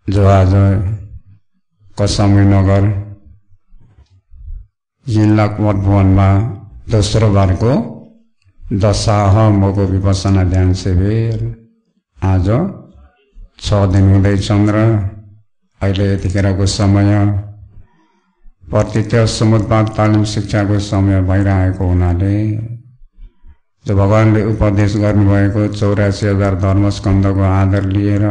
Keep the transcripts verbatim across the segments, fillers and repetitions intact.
जो आज कसमी नगर यिनलाक मठ भवनमा दोस्रो बारको दशाह मको विपसना ध्यान शिविर आज छ दिन हुँदैछन् र अहिले यतिखेरको समय प्रतित्य समुद्पाद तालिम शिक्षाको समय भइरहेको हुनाले जो भगवानले उपदेश गर्नुभएको चौरासी हजार धर्मस्कन्धको आदर लिएर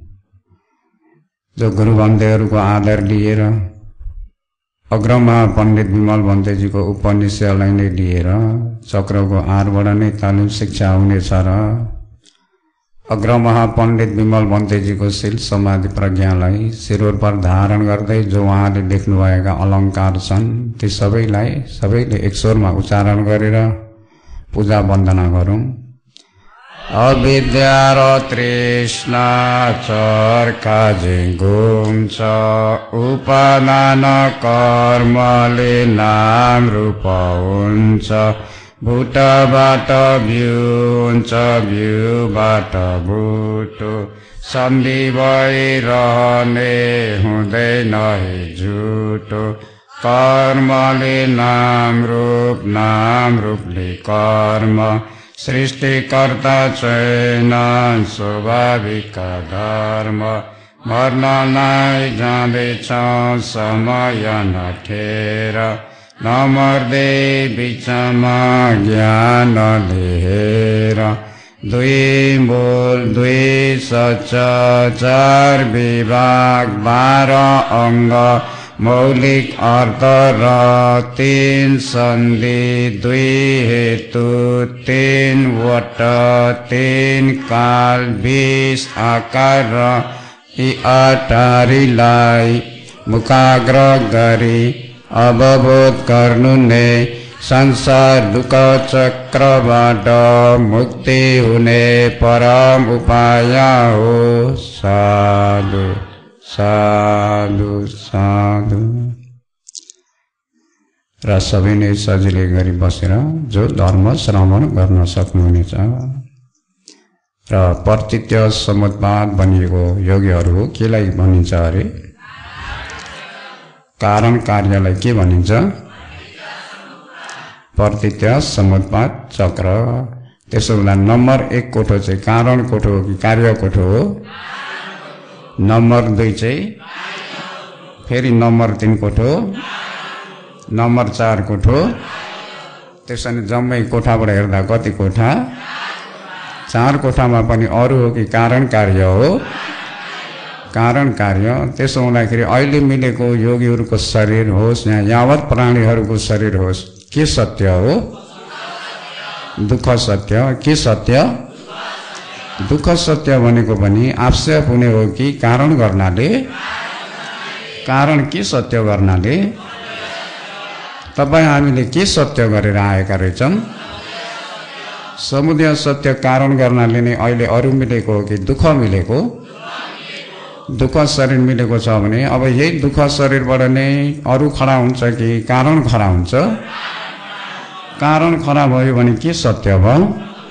जो गुरुबन्देहरूको आदर लिएर अग्रमा पण्डित विमल भन्तेजीको उपनिषदलाई नै लिएर चक्रको आरबाट नै तालिम शिक्षा हुनेछ र अग्रमहा पण्डित विमल भन्तेजीको शील समाधि प्रज्ञालाई शिरोर पर धारण गर्दै जो उहाँले लेख्नुभएका अलङ्कार छन् ती सबैलाई सबैले एक स्वरमा उच्चारण गरेर पूजा वन्दना गरौँ। अविद्या र तृष्णा चर्का जे घुम्छ उपादान कर्मले नाम रूप हुन्छ भूतबाट बिउ हुन्छ बिउबाट भूतो सन्धि भइरहने हुँदैन झुटो कर्मले नाम रूप नाम रूपले कर्म सृष्टिकर्ता छैन स्वाभाविक धर्म मर्नलाई जाँदैछ समय नठेर नमर्दै बिचमा ज्ञान लिएर दुई मूल दुई सच चार विभाग बाह्र अङ्ग मौलिक अर्थ र तीन सन्धि दुई हेतु तीनवटा तीन काल बीस आकार र यी अटारीलाई मुखाग्र गरी अवबोध गर्नु नै संसार दुःख चक्रबाट मुक्ति हुने परम उपाय हो। साधु साधु साधु। र सबै नै सजिलै गरी बसेर जो धर्म श्रवण गर्न सक्नुहुनेछ र प्रतित्य समुद्पाद बनिएको योगीहरू केलाई भनिन्छ अरे? कारण कार्यलाई के भनिन्छ? प्रतित्य समुद्पाद चक्र। त्यसो हुँदा नम्बर एक कोठो चाहिँ कारण कोठो हो कि कार्य कोठो हो? नम्बर दुई चाहिँ फेरि नम्बर तीन कोठो नम्बर चार कोठो। त्यसो भने जम्मै कोठाबाट हेर्दा कति कोठा? चार कोठामा पनि अरू हो कि कारण कार्य हो? कारण कार्य। त्यसो हुँदाखेरि अहिले मिलेको योगीहरूको शरीर होस् या यावत प्राणीहरूको शरीर होस् के सत्य हो? दुःख सत्य। के सत्य? दुःख सत्य भनेको पनि आवश्यक हुने हो कि कारण गर्नाले? कारण के सत्य गर्नाले? तपाईँ हामीले के सत्य गरेर आएका रहेछन्? समुदय सत्य कारण गर्नाले नै अहिले अरू मिलेको हो कि दुःख मिलेको? दुःख शरीर मिलेको छ भने अब यही दुःख शरीरबाट नै अरू खडा हुन्छ कि कारण खडा हुन्छ? कारण खडा भयो भने के सत्य भयो?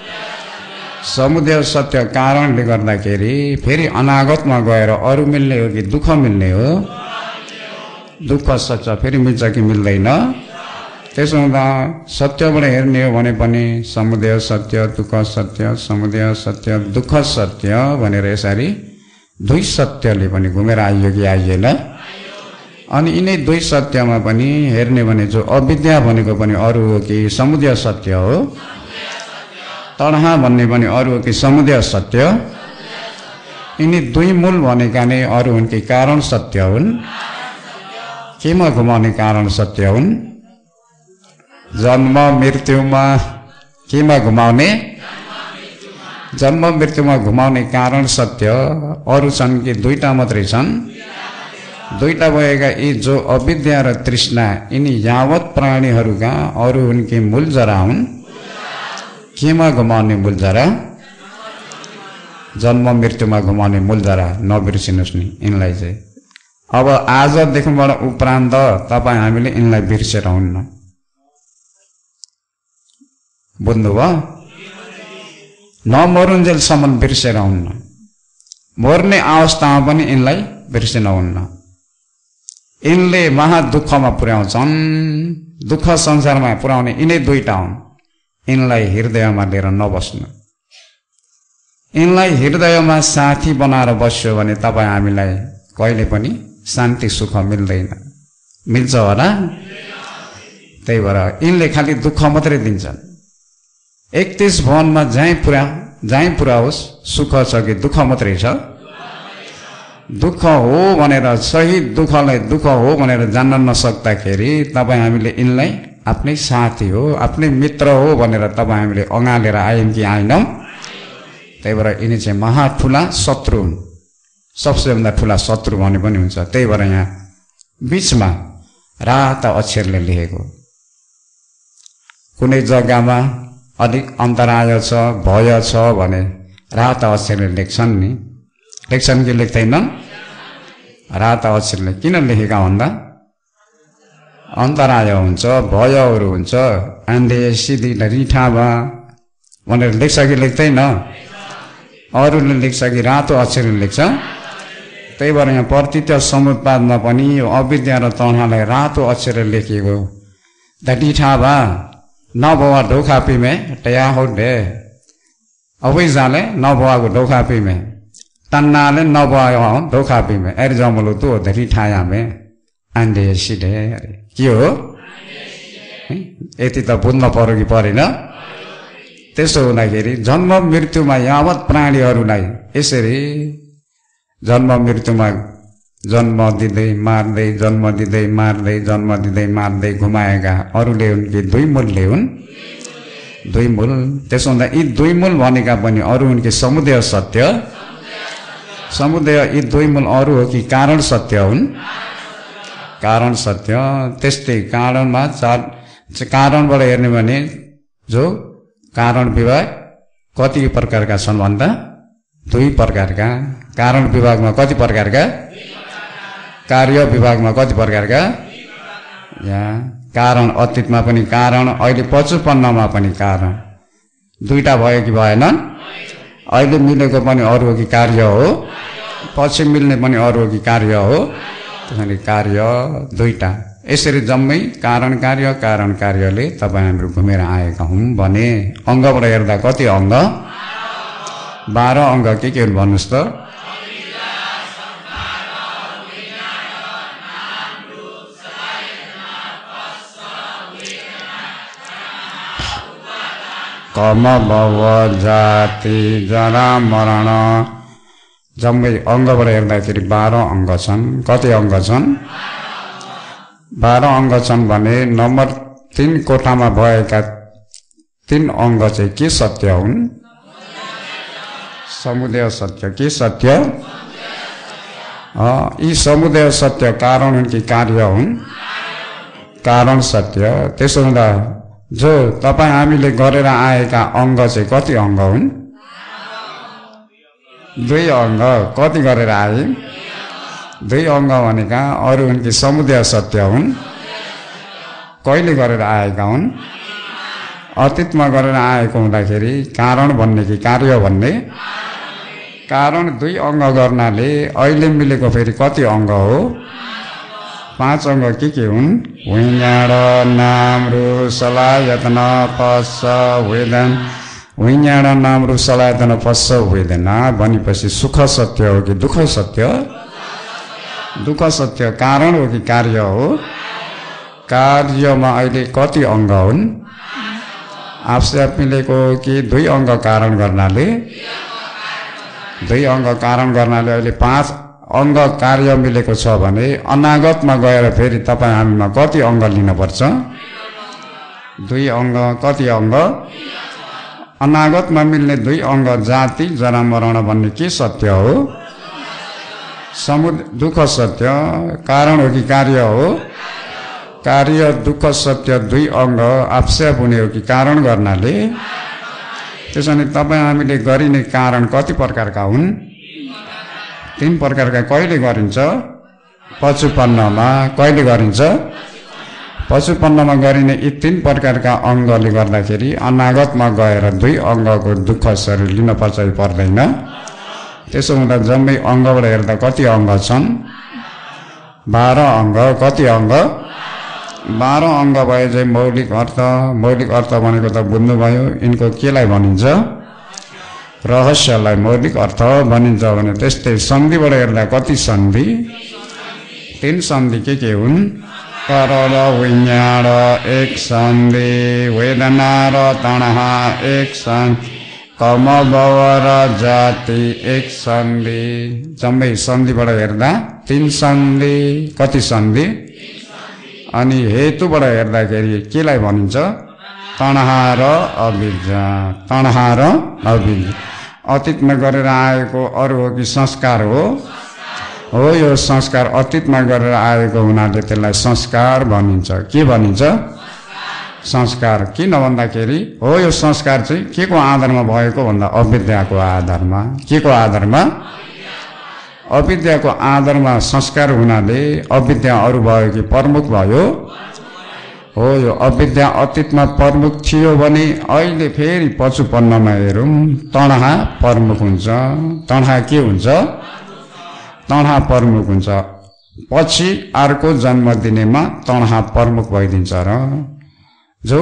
समुदय सत्य कारणले गर्दाखेरि फेरि अनागतमा गएर अरू मिल्ने हो कि दुःख मिल्ने हो? दुःख सत्य फेरि मिल्छ कि मिल्दैन? त्यसो हुँदा सत्यबाट हेर्ने हो भने पनि समुदय सत्य दुःख सत्य समुदय सत्य दुःख सत्य भनेर यसरी दुई सत्यले पनि घुमेर आइयो कि आइएन? अनि यिनै दुई सत्यमा पनि हेर्ने भने जो अविद्या भनेको पनि अरू हो कि समुदय सत्य हो? तडहा भन्ने पनि अरू हो कि समुदय सत्य? यिनी दुई मूल भनेका नै अरू हुन् कि कारण सत्य हुन्? केमा घुमाउने कारण सत्य हुन्? जन्म मृत्युमा केमा घुमाउने? जन्म मृत्युमा घुमाउने कारण सत्य अरू छन् कि दुईटा मात्रै छन्? दुईटा भएका यी जो अविद्या र तृष्णा यिनी यावत प्राणीहरूका अरू हुन् कि मूल जरा हुन्? केमा घुमाउने मूल जरा? जन्म मृत्युमा घुमाउने मूल जरा नबिर्सिनुहोस् नि यिनलाई चाहिँ। अब आजदेखिबाट उपरान्त तपाईँ हामीले यिनलाई बिर्सेर हुन्न। बुझ्नुभयो? नमरुन्जेलसम्म बिर्सेर हुन्न। मर्ने अवस्थामा पनि यिनलाई बिर्सिनुहुन्न। यिनले महादुःखमा पुर्याउँछन्, दुःख संसारमा पुर्याउने यिनै दुईटा हुन्। यिनलाई हृदयमा लिएर नबस्नु। यिनलाई हृदयमा साथी बनाएर बस्यो भने तपाईँ हामीलाई कहिले पनि शान्ति सुख मिल्दैन। मिल्छ होला? त्यही भएर यिनले खालि दुःख मात्रै दिन्छन्। एकतीस भवनमा जहीँ पुरा जहीँ पुऱ्याओस् सुख छ कि दुःख मात्रै छ? दुःख हो भनेर सही दुःखलाई दुःख हो भनेर जान्न नसक्दाखेरि तपाईँ हामीले यिनलाई आफ्नै साथी हो, आफ्नै मित्र हो भनेर तपाईँ हामीले अँगालेर आयौँ कि आएनौँ? त्यही भएर यिनी चाहिँ महा ठुला शत्रु हुन्। सबसे भन्दा ठुला शत्रु भने पनि हुन्छ। त्यही भएर यहाँ बीचमा राता अक्षरले लेखेको, कुनै जग्गामा अलिक अन्तराय छ, भय छ भने राता अक्षरले लेख्छन् नि, लेख्छन् कि लेख्दैनन्? राता अक्षरले किन लेखेका भन्दा अन्तराय हुन्छ, भयहरू हुन्छ, आन्धे सिधी रिठावा भनेर लेख्छ कि लेख्दैन? अरूले लेख्छ कि रातो अक्षरले लेख्छ? त्यही भएर यहाँ प्रतित्व समुत्पादमा पनि यो अविद्या र तनालाई रातो अक्षरले लेखिएको। डिठावा नभवा ढोका पिमे टया हो डे अवै जाले नभवाको ढोका पिमे तन्नाले नभवा ढोका पिमे एर जमलो तो धरी ठायामे आन्डे सिडे के हो? यति त बुझ्न पर्यो कि परेन? त्यसो हुँदाखेरि जन्म मृत्युमा यावत प्राणीहरूलाई यसरी जन्म मृत्युमा जन्म दिँदै मार्दै जन्म दिँदै मार्दै जन्म दिँदै मार्दै घुमाएका अरूले हुन् कि दुई मूलले हुन्? दुई मूल। त्यसो हुँदा यी दुई मूल भनेका पनि अरू हुन् कि समुदय सत्य? समुदय यी दुई मूल अरू हो कि कारण सत्य हुन्? कारण सत्य। त्यस्तै कारणमा चार कारणबाट हेर्ने भने जो कारण विभाग कति प्रकारका छन् भन्दा दुई प्रकारका। कारण विभागमा कति प्रकारका? कार्य विभागमा कति प्रकारका? यहाँ कारण अतीतमा पनि कारण, अहिले पचपन्नमा पनि कारण। दुईटा भयो कि भएनन्? अहिले मिलेको पनि अरू हो कि कार्य हो? पछि मिल्ने पनि अरू हो कि कार्य हो? त्यसैले कार्य दुईटा। यसरी जम्मै कारण कार्य कारण कार्यले तपाईँ हाम्रो घुमेर आएका हौँ भने अङ्गबाट हेर्दा कति अङ्ग? बाह्र अङ्ग के के हुन् भन्नुहोस् त? कर्म भव जाति जरा मरण जम्मै अङ्गबाट हेर्दाखेरि बाह्र अङ्ग छन्। कति अङ्ग छन्? बाह्र अङ्ग छन् भने नम्बर तीन कोठामा भएका तीन अङ्ग चाहिँ के सत्य हुन्? समुदय सत्य। के सत्य? यी समुदय सत्य कारण हुन् कि कार्य हुन्? कारण सत्य। त्यसो हुँदा जो तपाईँ हामीले गरेर आएका अङ्ग चाहिँ कति अङ्ग हुन्? दुई अङ्ग। कति गरेर आए? दुई अङ्ग भनेका अरू हुन् कि समुदय सत्य हुन्? कहिले गरेर आएका हुन्? अतीतमा गरेर आएको हुँदाखेरि कारण भन्ने कि कार्य भन्ने? कारण दुई अङ्ग गर्नाले अहिले मिलेको फेरि कति अङ्ग हो? पाँच अङ्ग के के हुन्? विज्ञान नाम रु सलायतन पस्स वेदन। विज्ञान नाम रु सलायतन पस्स वेदना भनेपछि सुख सत्य हो कि दुःख सत्य? दुःख सत्य। कारण हो कि कार्य हो? कार्यमा अहिले कति अङ्ग हुन्? आफसे मिलेको कि दुई अङ्ग कारण गर्नाले? दुई अङ्ग कारण गर्नाले अहिले पाँच अङ्ग कार्य मिलेको छ भने अनागतमा गएर फेरि तपाईँ हामीमा कति अङ्ग लिनुपर्छ? दुई अङ्ग। कति अङ्ग? अनागतमा मिल्ने दुई अङ्ग जाति जरा मरण भन्ने के सत्य हो? समुद दुःख सत्य। कारण हो कि कार्य हो? कार्य दुःख सत्य दुई अङ्ग आक्षेप हुने हो कि कारण गर्नाले? त्यसो भने तपाईँ हामीले गरिने कारण कति प्रकारका हुन्? तीन प्रकारका। कहिले गरिन्छ? पचपन्नमा। कहिले गरिन्छ? पचपन्नमा गरिने यी तीन प्रकारका अङ्गले गर्दाखेरि अनागतमा गएर दुई अङ्गको दुःख शरीर लिन पर्छ कि पर्दैन? त्यसो हुँदा जम्मै अङ्गबाट हेर्दा कति अङ्ग छन्? बाह्र अङ्ग। कति अङ्ग? बाह्र अङ्ग भए चाहिँ मौलिक अर्थ। मौलिक अर्थ भनेको त बुझ्नुभयो। यिनको केलाई भनिन्छ? रहस्यलाई मौलिक अर्थ भनिन्छ भने त्यस्तै सन्धिबाट हेर्दा कति सन्धि? तीन सन्धि के के हुन्? कर र विज्ञान एक सन्धि, वेदना र तणहा एक सन्धि, कर्म भव र जाति एक सन्धि। जम्मै सन्धिबाट हेर्दा तीन सन्धि। कति सन्धि? अनि हेतुबाट हेर्दाखेरि केलाई भनिन्छ? तणहा र अविद्या। तणहा र अविद्या अतीतमा गरेर आएको अरू हो कि संस्कार हो? हो, यो संस्कार अतीतमा गरेर आएको हुनाले त्यसलाई संस्कार भनिन्छ। के भनिन्छ? संस्कार। किन भन्दाखेरि हो यो संस्कार चाहिँ के को आधारमा भएको भन्दा अविद्याको आधारमा। के को आधारमा? अविद्याको आधारमा संस्कार हुनाले अविद्या अरू भयो कि प्रमुख भयो? हो, यो अविद्या अतीतमा प्रमुख थियो भने अहिले फेरि पछुपन्नमा हेरौँ तणहा प्रमुख हुन्छ। तणहा के हुन्छ? तणहा प्रमुख हुन्छ। पछि अर्को जन्म दिनेमा तणहा प्रमुख भइदिन्छ र जो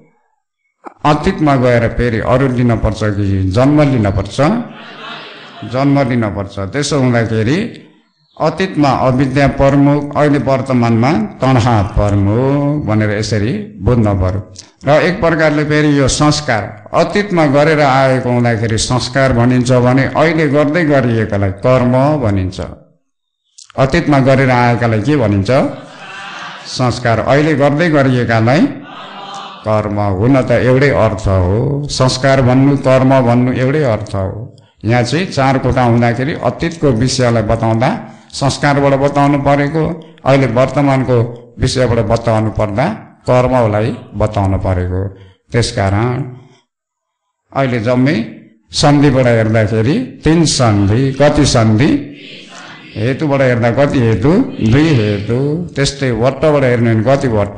अतीतमा गएर फेरि अरू लिन पर्छ कि जन्म लिन पर्छ? जन्म लिन पर्छ। त्यसो हुँदाखेरि अतीतमा अविद्या प्रमुख, अहिले वर्तमानमा तणहा प्रमुख भनेर यसरी बुझ्न पर्यो। र एक प्रकारले फेरि यो संस्कार अतीतमा गरेर आएको हुँदाखेरि संस्कार भनिन्छ भने अहिले गर्दै गरिएकालाई कर्म भनिन्छ। अतीतमा गरेर आएकालाई के भनिन्छ? संस्कार। अहिले गर्दै गरिएकालाई कर्म। हुन त एउटै अर्थ हो। संस्कार भन्नु कर्म भन्नु एउटै अर्थ हो। यहाँ चाहिँ चार कोठा हुँदाखेरि अतीतको विषयलाई बताउँदा संस्कारबाट बताउनु परेको, अहिले वर्तमानको विषयबाट बताउनु पर्दा कर्मलाई बताउनु परेको। त्यसकारण अहिले जम्मै सन्धिबाट हेर्दाखेरि तीन सन्धि। कति सन्धि? हेतुबाट हेर्दा कति हेतु? दुई हेतु। त्यस्तै वट्टबाट हेर्नु भने कति वट्ट?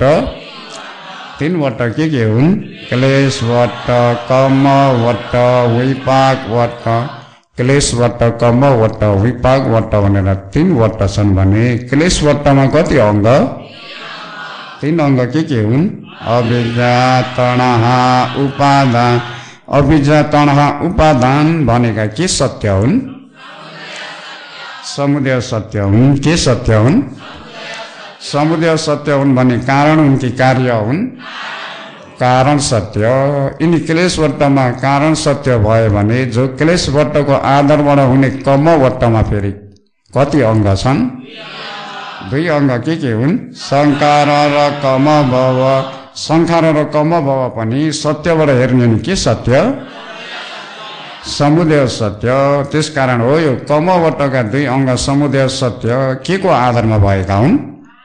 तीन वट्ट। के के हुन्? क्लेश वट्ट, कर्म वट्ट, विपाक वट्ट। क्लेश वट्ट, कर्म वट्ट, विपाक वट्ट भनेर तीन वट्ट छन् भने क्लेश वट्टमा कति अङ्ग? तीन अङ्ग। के के हुन्? अविद्या, तणहा, उपादान। अविद्या, तणहा, उपादान भनेका के सत्य हुन्? समुदय सत्य हुन्। के सत्य हुन्? समुदय सत्य हुन् भने कारण हुन् कि कार्य हुन्? कारण सत्य। यिनी क्लेश वट्टमा कारण सत्य भयो भने जो क्लेश वट्टको आधारबाट हुने कर्म वट्टमा फेरि कति अङ्ग छन्? दुई अङ्ग। के के हुन्? संकार र कर्म भव। संखार र कर्म भव पनि सत्यबाट हेर्ने नि के सत्य? समुदय सत्य। त्यसकारण हो यो कर्म वट्टका दुई अङ्ग समुदय सत्य के को आधारमा भएका हुन्?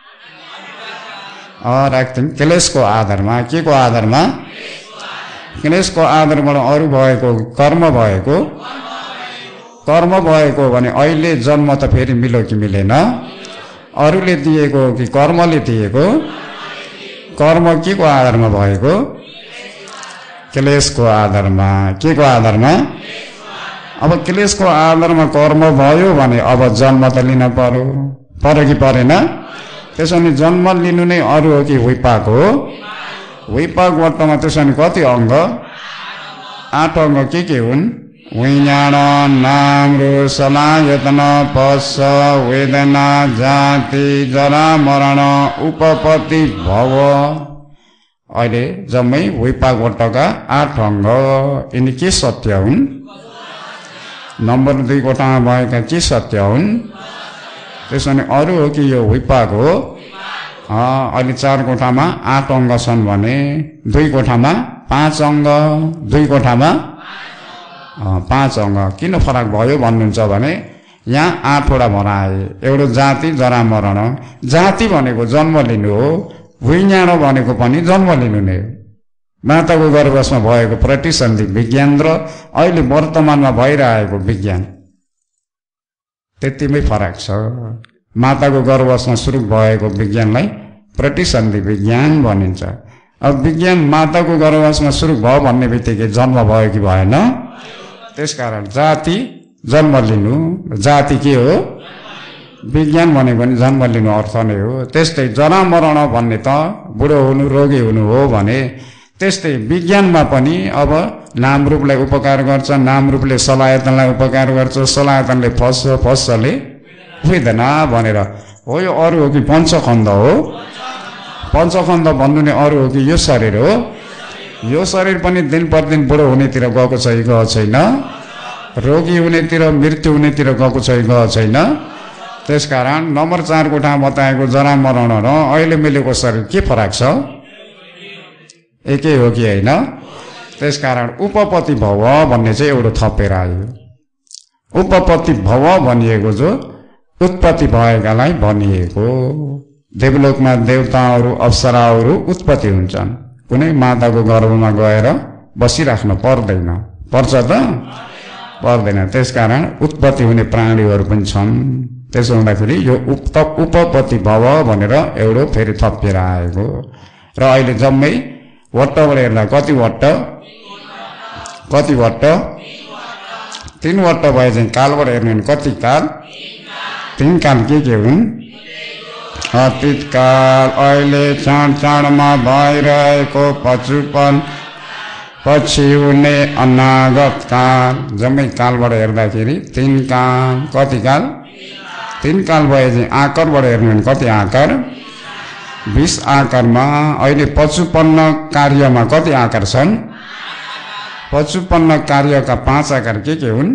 राख्थ्यौँ क्लेशको आधारमा। के को आधारमा? क्लेशको आधारबाट अरू भएको कर्म भएको। कर्म भएको भने अहिले जन्म त फेरि मिल्यो कि मिलेन? अरूले दिएको कि कर्मले दिएको? कर्म के को आधारमा भएको? क्लेशको आधारमा। के को आधारमा? अब क्लेशको आधारमा कर्म भयो भने अब जन्म त लिन पर्यो। पर्यो कि परेन? त्यसो भने जन्म लिनु नै अरू हो कि विपाक हो? विपाक वट्टमा त्यसो भने कति अङ्ग? आठ अङ्ग। के के हुन्? विज्ञान, नाम, रूप, सलायतन, पश्च, वेदना, जाति, जरा, मरण, उपपत्ति, भव। अहिले जम्मै विपाक वट्टका आठ अङ्ग। यिनी के सत्य हुन्? नम्बर दुई कोठामा भएका के सत्य हुन्? त्यसो भने अरू हो कि यो विपाक हो? अहिले चार कोठामा आठ अङ्ग छन् भने दुई कोठामा पाँच अङ्ग। दुई कोठामा पाँच अङ्ग। किन फरक भयो भन्नुहुन्छ भने यहाँ आठवटा भनाए। एउटा जाति, जरा, मरण। जाति भनेको जन्म लिनु हो। विज्ञान भनेको पनि जन्म लिनु नै हो। माताको गर्भमा भएको प्रतिसन्धि विज्ञान र अहिले वर्तमानमा भइरहेको विज्ञान त्यतिमै फरक छ। माताको गर्भमा सुरु भएको विज्ञानलाई प्रतिसन्धि विज्ञान भनिन्छ। अब विज्ञान माताको गर्भमा सुरु भयो भन्ने बित्तिकै जन्म भयो कि भएन? त्यसकारण जाति, जन्म लिनु। जाति के हो? विज्ञान भनेको पनि जन्म लिनु अर्थ नै हो। त्यस्तै जरा मरण भन्ने त बुढो हुनु रोगी हुनु हो भने त्यस्तै विज्ञानमा पनि अब नाम रूपलाई उपकार गर्छ, नाम रूपले सलायतनलाई उपकार गर्छ, सलायतनले फस्छ, फस्छले वेदना भनेर हो। यो अरू हो कि पञ्चखण्ड हो? पञ्चखण्ड भन्नु नै अरू हो कि यो शरीर हो? यो शरीर पनि दिन प्रतिदिन बुढो हुनेतिर गएको छ कि गएको छैन? रोगी हुनेतिर मृत्यु हुनेतिर गएको छ कि गएको छैन? त्यसकारण नम्बर चार कोठा बताएको जरा मरण र अहिले मिलेको शरीर के फरक छ? एकै हो कि होइन? त्यसकारण उपपति भव भन्ने चाहिँ एउटा थपेर आयो। उपपति भव भनिएको जो उत्पत्ति भएकालाई भनिएको। देवलोकमा देवताहरू अप्सराहरू उत्पत्ति हुन्छन्, कुनै माताको गर्भमा गएर बसिराख्न पर्दैन। पर्छ त? पर्दैन। त्यसकारण उत्पत्ति हुने प्राणीहरू पनि छन्। त्यसो हुँदाखेरि यो उप उपपति भव भनेर एउटा फेरि थपिएर आएको। र अहिले जम्मै वट्टबाट हेर्दा कति वट्ट? कति वट्ट? तीन वट्ट भए चाहिँ कालबाट हेर्ने भने कति काल? तीन काल के के हुन्? अतीत काल, अहिले क्षण क्षणमा भइरहेको पछुपन, पछि हुने अनागत काल। जम्मै कालबाट हेर्दाखेरि तीन काल। कति काल? तीन काल भए चाहिँ आकारबाट हेर्ने भने कति आकार? बीस आकारमा। अहिले पचुपन्न कार्यमा कति आकार छन्? पचुपन्न कार्यका पाँच आकार के के हुन्?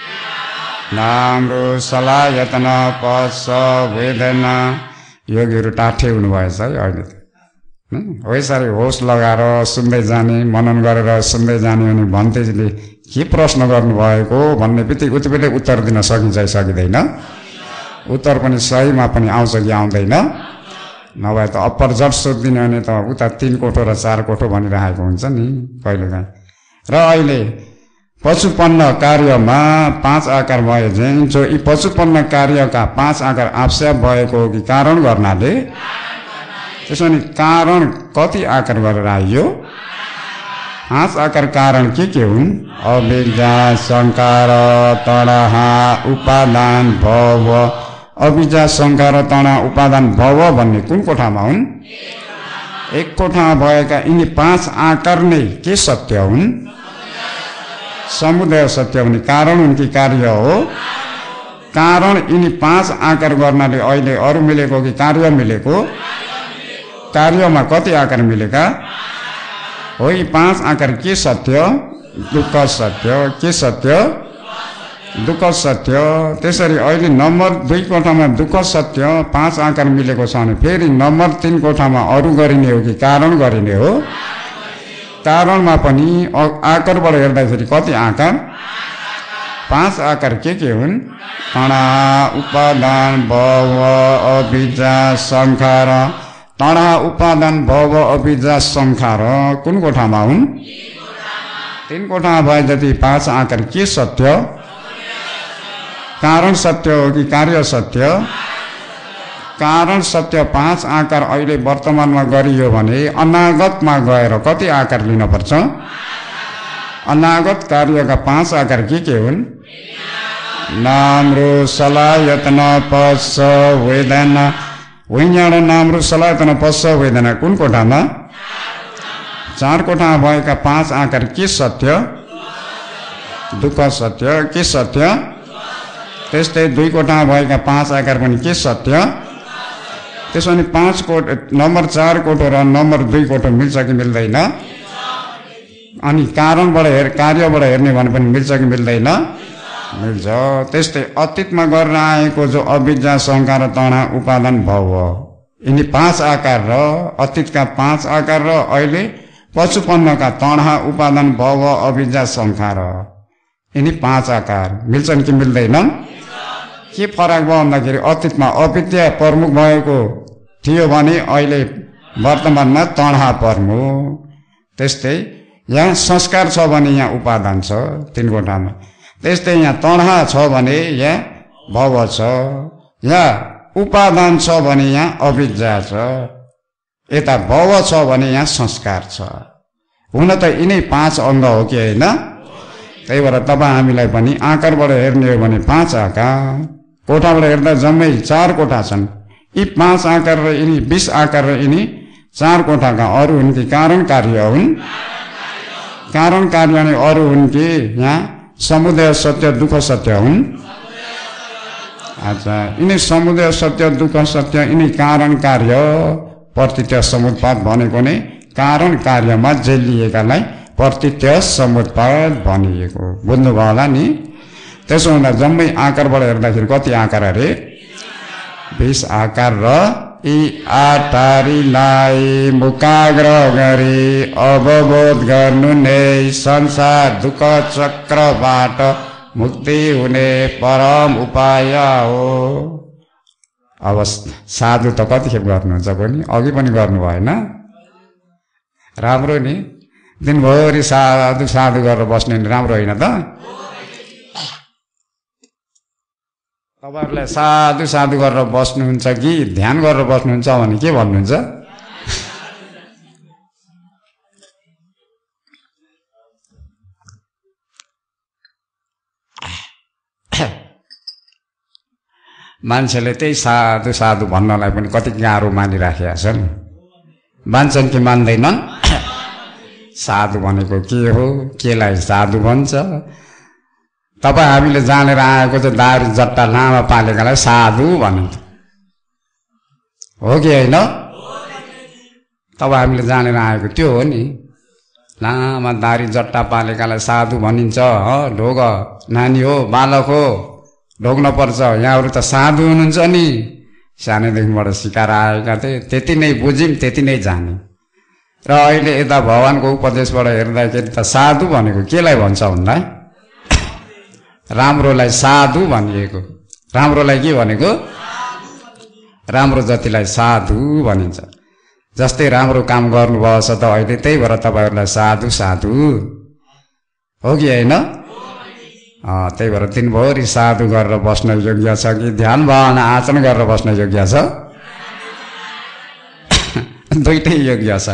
नाम रूप सलायतन पस वेदना। योगीहरू टाठे हुनुभएछ है अहिले त। हो साह्रै होस लगाएर सुन्दै जाने, मनन गरेर सुन्दै जाने भने भन्तेजीले के प्रश्न गर्नुभएको भन्ने बित्तिकै उति बेलै उत्तर दिन सकिन्छ सकिँदैन? उत्तर पनि सहीमा पनि आउँछ कि आउँदैन? नभए त अप्पर जट सोधिदिने भने त उता तीन कोठो र चार कोठो भनिरहेको हुन्छ नि कहिलेकाहीँ। र अहिले पचुपन्न कार्यमा पाँच आकार भए चाहिँ जो यी पचुपन्न कार्यका पाँच आकार आवश्यक भएको हो कि कारण गर्नाले? त्यसो भने कारण कति आकार गरेर आइयो? पाँच आकार कारण के के हुन्? अविद्या संकार तडहा उपादान भव। अविद्या संकार तडा उपादान भव भन्ने कुन कोठामा हुन्? एक कोठामा भएका यिनी पाँच आकार नै के सत्य हुन्? समुदय सत्य हुने कारण हुन् कि कार्य हो? कारण यिनी पाँच आकार गर्नाले अहिले अरू मिलेको कि कार्य मिलेको? कार्यमा कति आकार मिलेका? हो यी पाँच आकार के सत्य? दुःख सत्य। के सत्य? दुःख सत्य। त्यसरी अहिले नम्बर दुई कोठामा दुःख सत्य पाँच आकार मिलेको छ भने फेरि नम्बर तीन कोठामा अरू गरिने हो कि कारण गरिने हो? कारणमा पनि आकारबाट हेर्दाखेरि कति आकार? पाँच आकार के के हुन्? तडा उपादान भव अविद्या संखार। तडा उपादान भव अविद्या संखार कुन कोठामा हुन्? तीन कोठामा भए जति पाँच आकार के सत्य? कारण सत्य हो कि कार्य सत्य? कारण सत्य पाँच आकार अहिले वर्तमानमा गरियो भने अनागतमा गएर कति आकार लिन पर्छ? अनागत कार्यका पाँच आकार के के हुन्? नाम रूप सलायतन पस वेदना। विज्ञान नाम रूप सलायतन पस वेदना कुन कोठामा? चार कोठामा भएका पाँच आकार के सत्य? दुःख सत्य। के सत्य? त्यस्तै दुई कोठामा भएका पाँच आकार पनि के सत्य? त्यसो भने पाँच कोट नम्बर चार कोठो र नम्बर दुई कोठो मिल्छ कि मिल्दैन? अनि कारणबाट हेर कार्यबाट हेर्ने भने पनि मिल्छ कि मिल्दैन? मिल्छ। त्यस्तै अतीतमा गरेर आएको जो अविद्या संकार तडा उपादान भव यिनी पाँच आकार र अतीतका पाँच आकार र अहिले पचुपन्नका तडा उपादान भव अविद्या संखार यिनी पाँच आकार मिल्छन् कि मिल्दैन? के फरक भयो भन्दाखेरि अतीतमा अविद्या प्रमुख भएको थियो भने अहिले वर्तमानमा तडा प्रमुख। त्यस्तै यहाँ संस्कार छ भने यहाँ उपादान छ तीन कोठामा। त्यस्तै यहाँ तडा छ भने यहाँ भव छ। यहाँ उपादान छ भने यहाँ अविद्या छ। यता भव छ भने यहाँ संस्कार छ। हुन त यिनै पाँच अङ्ग हो कि होइन? त्यही भएर तपाईँ हामीलाई पनि आकारबाट हेर्ने हो भने पाँच आकार, कोठाबाट हेर्दा जम्मै चार कोठा छन्। यी पाँच आकार र यिनी बीस आकार र यिनी चार कोठाका अरू हुन् कि कारण कार्य हुन्? कारण कार्य नै अरू हुन् कि यहाँ समुदय सत्य दुःख सत्य हुन्? अच्छा, यिनी समुदय सत्य दुःख सत्य यिनी कारण कार्य प्रतीत्य समुत्पाद भनेको नै कारण कार्यमा जेलिएकालाई प्रतीत्य समुत्पाद भनिएको। बुझ्नुभयो होला नि? त्यसो हुँदा जम्मै आकारबाट हेर्दाखेरि कति आकार अरे? बीस आकार र यी आटारीलाई मुकाग्र गरी अवबोध गर्नु नै संसार दुःख चक्रबाट मुक्ति हुने परम उपाय हो। अब साधु त कतिखेप गर्नुहुन्छ पनि? अघि पनि गर्नु भएन? राम्रो नि, दिनभरि साधु साधु गरेर बस्ने राम्रो होइन त? तपाईँहरूलाई साधु साधु गरेर बस्नुहुन्छ कि ध्यान गरेर बस्नुहुन्छ भने के भन्नुहुन्छ? मान्छेले त्यही साधु साधु भन्नलाई पनि कति गाह्रो मानिराखेका छन्। मान्छन् कि मान्दैनन्? साधु भनेको के हो, केलाई साधु भन्छ? तपाईँ हामीले जानेर आएको चाहिँ दारी जट्टा लामा पालेकालाई साधु भनिन्छ, हो कि होइन? तपाईँ हामीले जानेर आएको त्यो हो नि। लामा दारी जट्टा पालेकालाई साधु भनिन्छ। ढोग नानी हो, बालक हो, ढोग्न पर्छ। यहाँहरू त साधु हुनुहुन्छ नि, सानैदेखिबाट सिकाएर आएका थिए, त्यति नै बुझ्यौँ, त्यति नै जाने। र अहिले यता भगवानको उपदेशबाट हेर्दाखेरि त साधु भनेको केलाई भन्छ भन्दा राम्रोलाई साधु भनिएको। राम्रोलाई के भनेको? राम्रो जतिलाई साधु भनिन्छ। जस्तै राम्रो काम गर्नुभएको छ त अहिले, त्यही भएर तपाईँहरूलाई साधु साधु हो कि होइन? त्यही भएर दिनभरि साधु गरेर बस्न योग्य छ कि ध्यान भावना आचरण गरेर बस्न योग्य छ? दुइटै योग्य छ।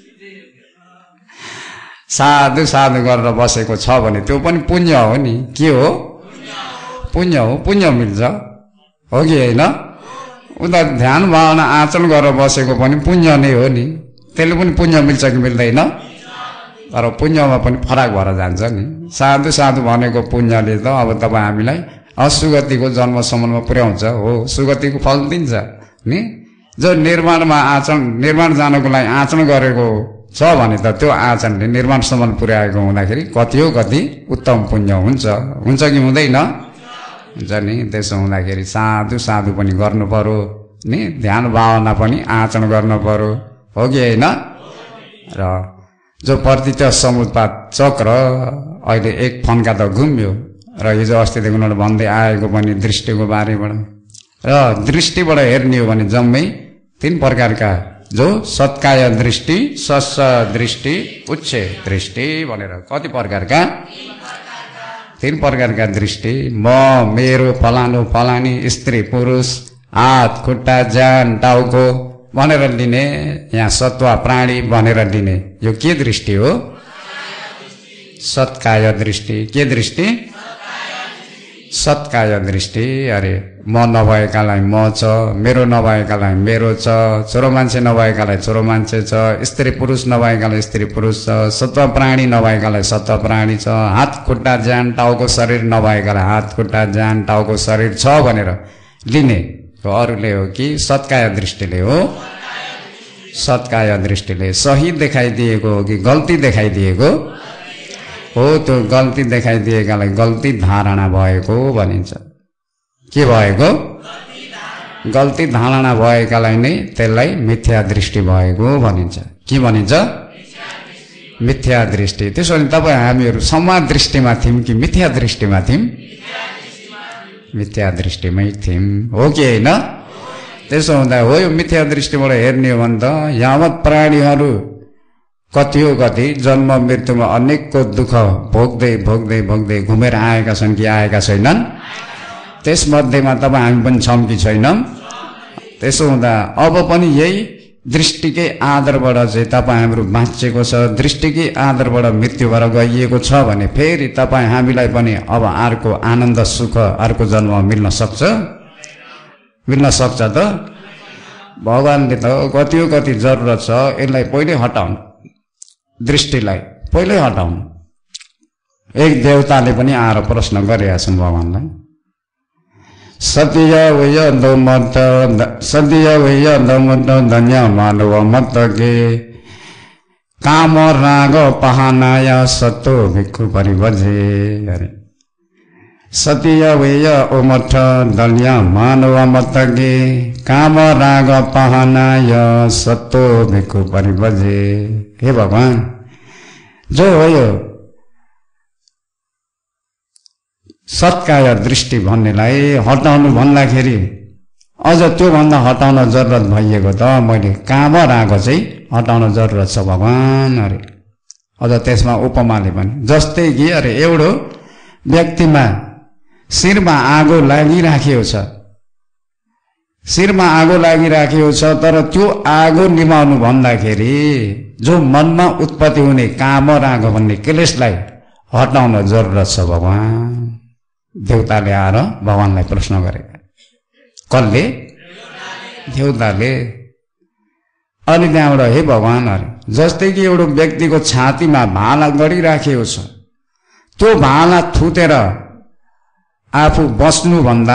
साधु साधु गरेर बसेको छ भने त्यो पनि पुण्य हो नि। के हो? पुण्य हो, पुण्य मिल्छ, हो कि होइन? उता ध्यान भावना आचरण गरेर बसेको पनि पुण्य नै हो नि, त्यसले पनि पुण्य मिल्छ कि मिल्दैन? तर पुण्यमा पनि फरक भएर जान्छ नि। साधु साधु भनेको पुण्यले त अब तपाईँ हामीलाई असुगतिको जन्मसम्ममा पुर्याउँछ, हो, सुगतिको फल दिन्छ नि। जो निर्माणमा आचरण निर्माण जानको लागि आचरण गरेको छ भने त त्यो आचरणले निर्माणसम्म पुर्याएको हुँदाखेरि कति हो कति उत्तम पुण्य हुन्छ। हुन्छ कि हुँदैन? हुन्छ नि। त्यसो हुँदाखेरि साधु साधु पनि गर्नु पर्यो नि, ध्यान भावना पनि आचरण गर्नु पर्यो, हो कि होइन? र जो प्रतीत्य समुत्पाद चक्र अहिले एक फन्का त घुम्यो। र हिजो अस्तिदेखि उनीहरूले भन्दै आएको पनि दृष्टिको बारेबाट, र दृष्टिबाट हेर्ने हो भने जम्मै तीन प्रकारका, जो सत्काय दृष्टि, सस्स दृष्टि, उच्छे दृष्टि भनेर कति प्रकारका? तीन प्रकारका दृष्टि। म, मेरो, फलानु फलानी, स्त्री पुरुष, हात खुट्टा ज्यान टाउको भनेर लिने, यहाँ सत्व प्राणी भनेर लिने, यो के दृष्टि हो? सत्काय दृष्टि। के दृष्टि? सत्काय दृष्टि। अरे म नभएकालाई म छ, मेरो नभएकालाई मेरो छ, छोरो मान्छे नभएकालाई छोरो मान्छे छ, स्त्री पुरुष नभएकालाई स्त्री पुरुष छ, सत्व प्राणी नभएकालाई सत्व प्राणी छ, हात खुट्टा ज्यान टाउको शरीर नभएकालाई हात खुट्टा ज्यान टाउको शरीर छ भनेर लिने अरूले हो कि सत्काय दृष्टिले हो? सत्काय दृष्टिले सही देखाइदिएको हो कि गल्ती देखाइदिएको हो? त्यो गल्ती देखाइदिएकालाई गल्ती धारणा भएको भनिन्छ। के भएको? गल्ती धारणा भएकालाई नै त्यसलाई मिथ्या दृष्टि भएको भनिन्छ। के भनिन्छ? मिथ्या दृष्टि। त्यसो भने तपाईँ हामीहरू संवाद दृष्टिमा थियौँ कि मिथ्या दृष्टिमा थियौँ? मिथ्या दृष्टिमै थियौँ, हो कि होइन? त्यसो हुँदा हो यो मिथ्या दृष्टिबाट हेर्ने हो भने त यावत प्राणीहरू कति हो कति जन्म मृत्युमा अनेकको दुःख भोग्दै भोग्दै भोग्दै घुमेर आएका छन् कि आएका छैनन्? त्यसमध्येमा तपाईँ हामी पनि छौँ कि छैनौँ? त्यसो हुँदा अब पनि यही दृष्टिकै आधारबाट चाहिँ तपाईँ हाम्रो बाँचेको छ, दृष्टिकै आधारबाट मृत्यु भएर गइएको छ भने फेरि तपाईँ हामीलाई पनि अब अर्को आनन्द सुख अर्को जन्म मिल्न सक्छ? मिल्न सक्छ त? भगवानले त कति हो कति जरुरत छ यसलाई पहिल्यै हटाउनु, दृष्टिलाई पहिल्यै हटाउनु। एक देवताले पनि आएर प्रश्न गरेका छन् भगवानलाई, सत्य वय दमत सत्य वय दमत धन्य मानव मत के काम राग पहानाय सत्तो भिक्खु परिभजे। अरे सत्य वय ओमठ धन्य मानव मत के काम राग पहानाय सत्तो भिक्खु परिभजे। हे भगवान, जो हो यो सत्काय दृष्टि भन्नेलाई हटाउनु भन्दाखेरि अझ त्योभन्दा हटाउन जरुरत भइएको त मैले काम राग चाहिँ हटाउन जरुरत छ भगवान। अरे अझ त्यसमा उपमाले पनि जस्तै कि अरे एउटा व्यक्तिमा शिरमा आगो लागिराखेको छ, शिरमा आगो लागिराखेको छ, तर त्यो आगो निभाउनु भन्दाखेरि जो मनमा उत्पत्ति हुने काम राग भन्ने क्लेशलाई हटाउन जरुरत छ भगवान। देवताले आएर भगवानलाई प्रश्न गरे। कसले? देवताले। अनि त्यहाँबाट हे भगवान, अरे जस्तै कि एउटा व्यक्तिको छातीमा भाला गडिराखेको छ, त्यो भाला थुतेर आफू बस्नुभन्दा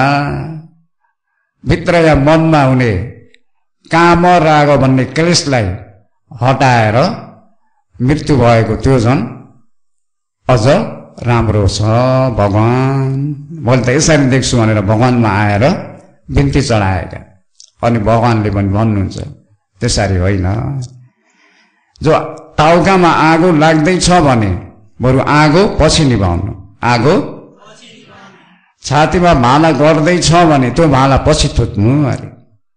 भित्र या मनमा हुने काम राग भन्ने क्लेशलाई हटाएर मृत्यु भएको त्यो झन् अझ राम्रो छ भगवान। मैले त यसरी देख्छु भनेर भगवानमा आएर बिन्ती चढाएका। अनि भगवानले पनि भन्नुहुन्छ त्यसरी होइन, जो टाउकामा आगो लाग्दैछ भने बरु आगो पछि निभाउनु, आगो छातीमा भाला गर्दैछ भने त्यो भाला पछि थुत्नु, अरे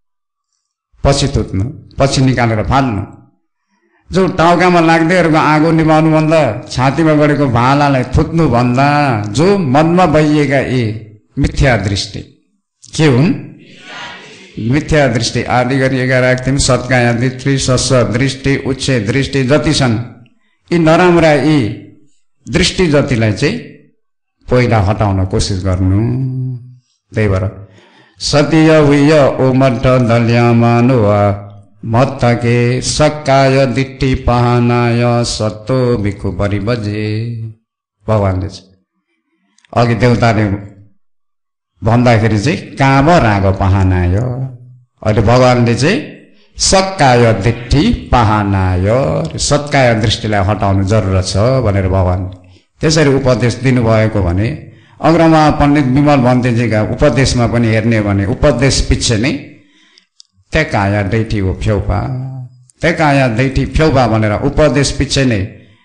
पछि थुत्नु, पछि निकालेर फाल्नु। जो टाउकामा लाग्दैहरूको आगो निभाउनु भन्दा छातीमा गढेको भालालाई थुत्नु भन्दा जो मनमा भइएका यी मिथ्या दृष्टि के हुन्? मिथ्या दृष्टि आदि गरिएका राख्थ्यौँ। सत्काय दृष्टि, सस्व दृष्टि, उच्च दृष्टि जति छन् यी नराम्रा यी दृष्टि जतिलाई चाहिँ पहिला हटाउन कोसिस गर्नु। त्यही भएर सत्य विय ओमठ दल्यामानु मत्तके सक्काय दिट्टी पहानाय सत्तो भिक्खु परिभजे। भगवानले चाहिँ अघि देवताले भन्दाखेरि चाहिँ काम राग पहानाय, अहिले भगवानले चाहिँ सक्काय दिट्टी पहानाय सत्काय दृष्टिलाई हटाउनु जरुरत छ भनेर भगवानले त्यसरी उपदेश दिनुभएको भने अग्रमा पण्डित विमल भन्तेजीका उपदेशमा पनि हेर्ने भने उपदेश पछि नै त्यकाया दैठी हो फ्यौपा, त्यकाया दैठी फ्यौपा भनेर उपदेश पछि नै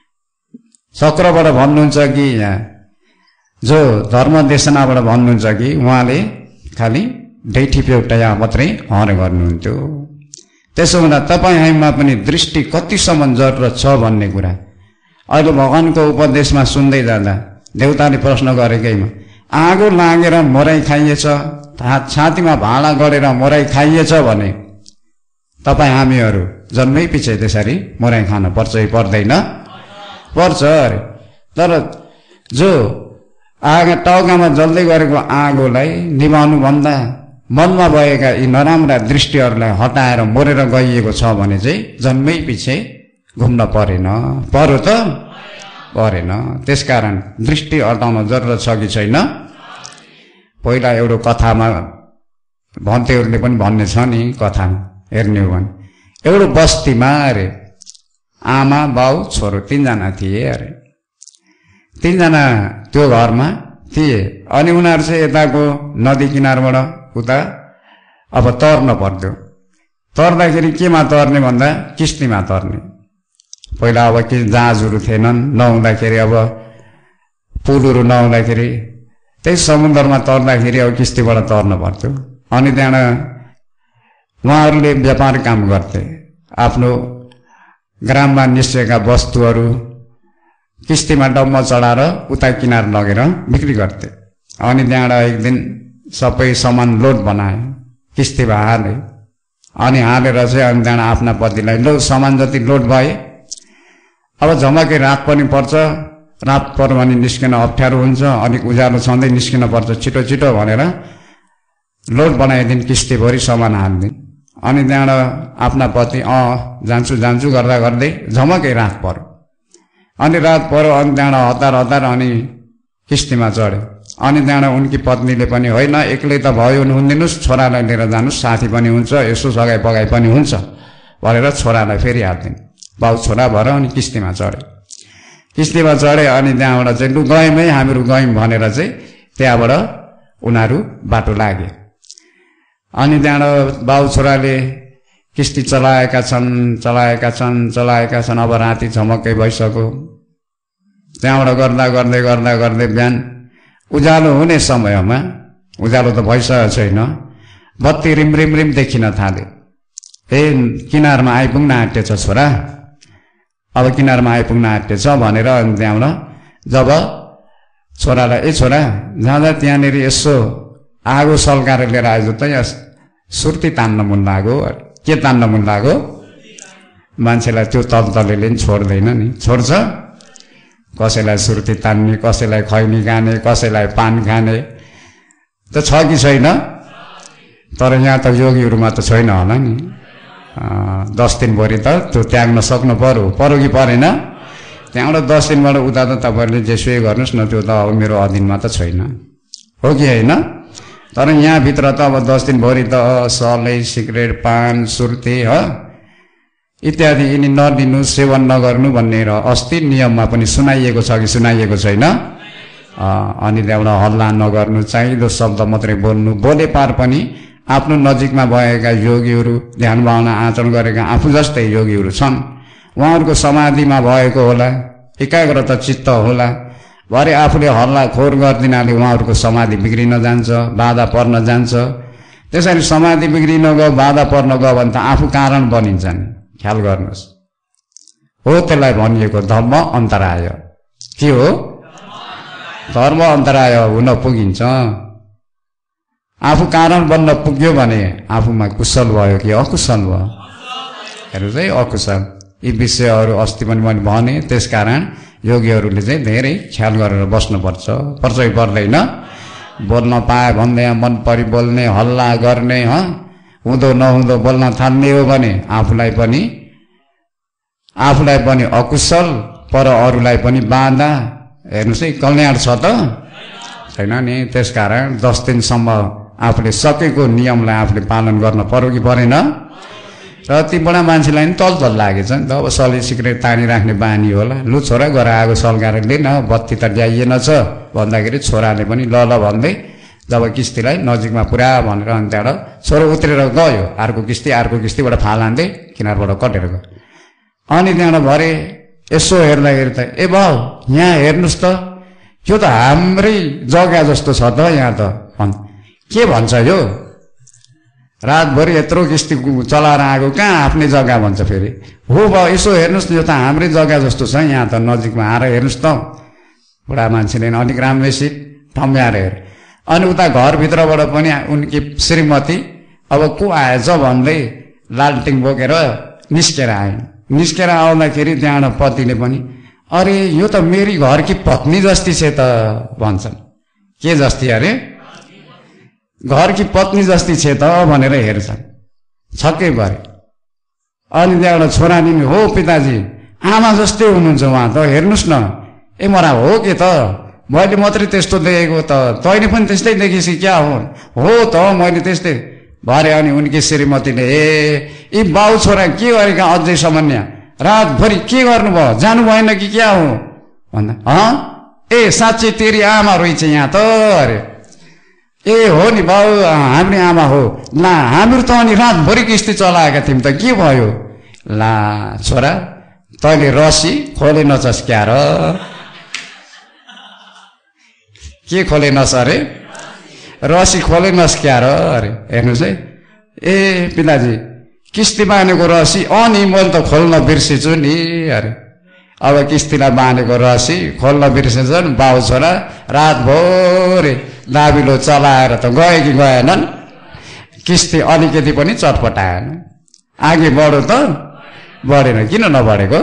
चक्रबाट भन्नुहुन्छ कि यहाँ जो धर्म देशनाबाट भन्नुहुन्छ कि उहाँले खालि दैठी फ्यौटा मात्रै हर गर्नुहुन्थ्यो। त्यसो हुँदा तपाईँ हामीमा पनि दृष्टि कतिसम्म जरुरत छ भन्ने कुरा अहिले भगवानको उपदेशमा सुन्दै जाँदा देवताले प्रश्न गरेकैमा आगो लागेर मराइ खाइएछ, छातीमा भाला गढेर मराइ खाइएछ भने तपाईँ हामीहरू जन्मै पछि त्यसरी मराइ खान पर्छ कि पर्दैन? पर्छ। अरे तर जो आगो टाउकामा जल्दै गरेको आगोलाई निभाउनु भन्दा मनमा भएका यी नराम्रा दृष्टिहरूलाई हटाएर मरेर गइएको छ भने चाहिँ जन्मै पछि घुम्न परेन, पर्यो त? परेन। त्यसकारण दृष्टि हटाउन जरुरत छ कि छैन? पहिला एउटा कथामा भन्तेहरूले पनि भन्ने छ नि, कथामा हेर्ने हो भने एउटा बस्तीमा अरे आमा बाउ छोरो तीनजना थिए। अरे तीनजना त्यो घरमा थिए। अनि उनीहरू चाहिँ यताको नदी किनारबाट उता अब तर्न पर्थ्यो। तर्दाखेरि केमा तर्ने भन्दा किस्तीमा तर्ने। पहिला अब के जहाजहरू थिएनन्, नहुँदाखेरि अब पुलहरू नहुँदाखेरि त्यही समुद्रमा तर्दाखेरि अब किस्तीबाट तर्न पर्थ्यो। अनि त्यहाँबाट उहाँहरूले व्यापार काम गर्थे, आफ्नो ग्राममा निस्केका वस्तुहरू किस्तीमा डम्म चढाएर उता किनार लगेर बिक्री गर्थे। अनि त्यहाँबाट एक दिन सबै सामान लोड बनाए, किस्तीमा हाले। अनि हालेर चाहिँ अनि त्यहाँ आफ्ना पतिलाई लो सामान जति लोड भए अब झमकै रात पनि पर्छ रात पर्यो भने निस्किन अप्ठ्यारो हुन्छ अलिक उज्यालो छँदै निस्किन पर्छ छिटो छिटो भनेर लोड बनाइदिन् किस्तीभरि सामान हालिदिन् अनि त्यहाँबाट आफ्ना पति अँ जान्छु जान्छु गर्दा गर्दै झमकै रात पर्यो अनि रात पर्यो अनि त्यहाँबाट हतार हतार अनि किस्तीमा चढ्यो अनि त्यहाँबाट उनकी पत्नीले पनि होइन एक्लै त भयो हुँदिनुहोस् छोरालाई लिएर जानुहोस् साथी पनि हुन्छ यसो सघाइ पगाइ पनि हुन्छ भनेर छोरालाई फेरि हालिदिन् बाउ छोरा भएर अनि किस्तीमा चढ्यो किस्तीमा चढे अनि त्यहाँबाट चाहिँ लु गयौँ हामीहरू गयौँ भनेर चाहिँ त्यहाँबाट उनीहरू बाटो लागे अनि त्यहाँबाट बाउ छोराले किस्ती चलाएका छन् चलाएका छन् चलाएका छन् अब राति झमक्कै भइसक्यो त्यहाँबाट गर्दा गर्दै गर्दा गर्दै बिहान उज्यालो हुने समयमा उज्यालो त भइसकेको छैन बत्ती रिम रिम रिम देखिन थाल्यो ए किनारमा आइपुग्न आँटेछ छोरा अब किनारमा आइपुग्न आँटेछ भनेर अनि त्यहाँबाट जब छोरालाई ए छोरा जाँदा त्यहाँनिर यसो आगो सल्काएर लिएर आएछ त यहाँ सुर्ती तान्न मन लाग्यो के तान्न मन लाग्यो मान्छेलाई त्यो तलतलेले नि छोड्दैन नि छोड्छ कसैलाई सुर्ती तान्ने कसैलाई खैनी खाने कसैलाई पान खाने त छ कि छैन तर यहाँ त योगीहरूमा त छैन होला नि दस दिनभरि त त्यो त्याग्न सक्नु पर्यो पर्यो कि परेन त्यहाँबाट दस दिनबाट उता त तपाईँहरूले जेसुकै गर्नुहोस् न त्यो त अब मेरो अधीनमा त छैन हो कि होइन तर यहाँभित्र त अब दस दिनभरि त सलै सिगरेट पान सुर्ती हो इत्यादि यिनी नलिनु सेवन नगर्नु भन्ने र अस्ति नियममा पनि सुनाइएको छ कि सुनाइएको छैन अनि त्यहाँबाट हल्ला नगर्नु चाहिँदो शब्द मात्रै बोल्नु बोले पार पनि आफ्नो नजिकमा भएका योगीहरू ध्यान भावना आचरण गरेका आफू जस्तै योगीहरू छन् उहाँहरूको समाधिमा भएको होला एकाग्रता चित्त होला भरे आफूले हल्ला खोर गरिदिनाले उहाँहरूको समाधि बिग्रिन जान्छ बाधा पर्न जान्छ त्यसरी समाधि बिग्रिन गयो बाधा पर्न गयो भने त आफू कारण बनिन्छन् ख्याल गर्नुहोस् हो त्यसलाई भनिएको धर्म अन्तराय के हो धर्म अन्तराय हुन पुगिन्छ आफू कारण बन्न पुग्यो भने आफूमा कुशल भयो कि अकुशल भयो हेर्नुहोस् है अकुशल यी विषयहरू अस्ति पनि मैले भने त्यसकारण योगीहरूले चाहिँ धेरै ख्याल गरेर बस्नुपर्छ पर्छ कि पर्दैन बोल्न पाए भन्दै मन परि बोल्ने हल्ला गर्ने ह हुँदो नहुँदो बोल्न थाल्ने हो भने आफूलाई पनि आफूलाई पनि अकुशल पर अरूलाई पनि बाधा हेर्नुहोस् है कल्याण छ त छैन नि त्यसकारण दस दिनसम्म आफूले सकेको नियमलाई आफूले पालन गर्न पर्यो कि परेन र ती बुढा मान्छेलाई नि तल तल लागेछ नि त अब सली सिगरेट तानिराख्ने बानी होला लु छोरा गएर आगो सल्काएर लिन बत्ती त ल्याइएन छ भन्दाखेरि छोराले पनि ल ल भन्दै जब किस्तीलाई नजिकमा पुरा भनेर अनि त्यहाँबाट छोरो उत्रेर गयो अर्को किस्ती अर्को किस्तीबाट फालान्दै किनारबाट कटेर गयो अनि त्यहाँबाट भरे यसो हेर्दाखेरि त ए बाउ यहाँ हेर्नुहोस् त यो त हाम्रै जग्गा जस्तो छ त यहाँ त भन् के भन्छ यो रातभरि यत्रो किस्ती चलाएर आएको कहाँ आफ्नै जग्गा भन्छ फेरि हो बाउ यसो हेर्नुहोस् न यो त हाम्रै जग्गा जस्तो छ यहाँ त नजिकमा आएर हेर्नुहोस् त बुढा मान्छेले अलिक राम्रैसित ठम्ब्याएर हेरे अनि उता घरभित्रबाट पनि उनकी श्रीमती अब को आएछ भन्दै लालटिङ बोकेर निस्केर आइन् निस्केर आउँदाखेरि त्यहाँबाट पतिले पनि अरे यो त मेरी घरकी पत्नी जस्ती छ त भन्छन् के जस्ती अरे घरकी पत्नी जस्ती छ त भनेर हेर्छन् छक्कै परे अनि त्यहाँबाट छोरानी हो पिताजी आमा जस्तै हुनुहुन्छ उहाँ त हेर्नुहोस् न ए मरा हो के त मैले मात्रै त्यस्तो देखेको त तैँले पनि त्यस्तै देखिस् क्या हो हो त मैले त्यस्तै भरे अनि उनकी श्रीमतीले ए यी बाउ छोरा के गरेका अझैसम्म यहाँ रातभरि के गर्नुभयो जानु भएन कि क्या हो भन्दा हँ ए साँच्चै तेरी आमा रहेछ यहाँ त अरे ए हो नि बाउ हाम्रो आमा हो ला हामीहरू त अनि रातभरि किस्ती चलाएका थियौँ त के भयो ला छोरा तैँले रसी खोले नचस् क्या र के खोले नस अरे रसी खोले नस क्या र अरे हेर्नुहोस् है ए पिताजी किस्ती बाँधेको रसी अनि मैले त खोल्न बिर्सेछु नि अरे अब किस्तीलाई बाँधेको रसी खोल्न बिर्सेछन् बाउ छोरा रातभरि दाबिलो चलाएर त गए कि गएनन् किस्ती अलिकति पनि चटपटाएन। आगे बढो त बढेन। किन नबढेको?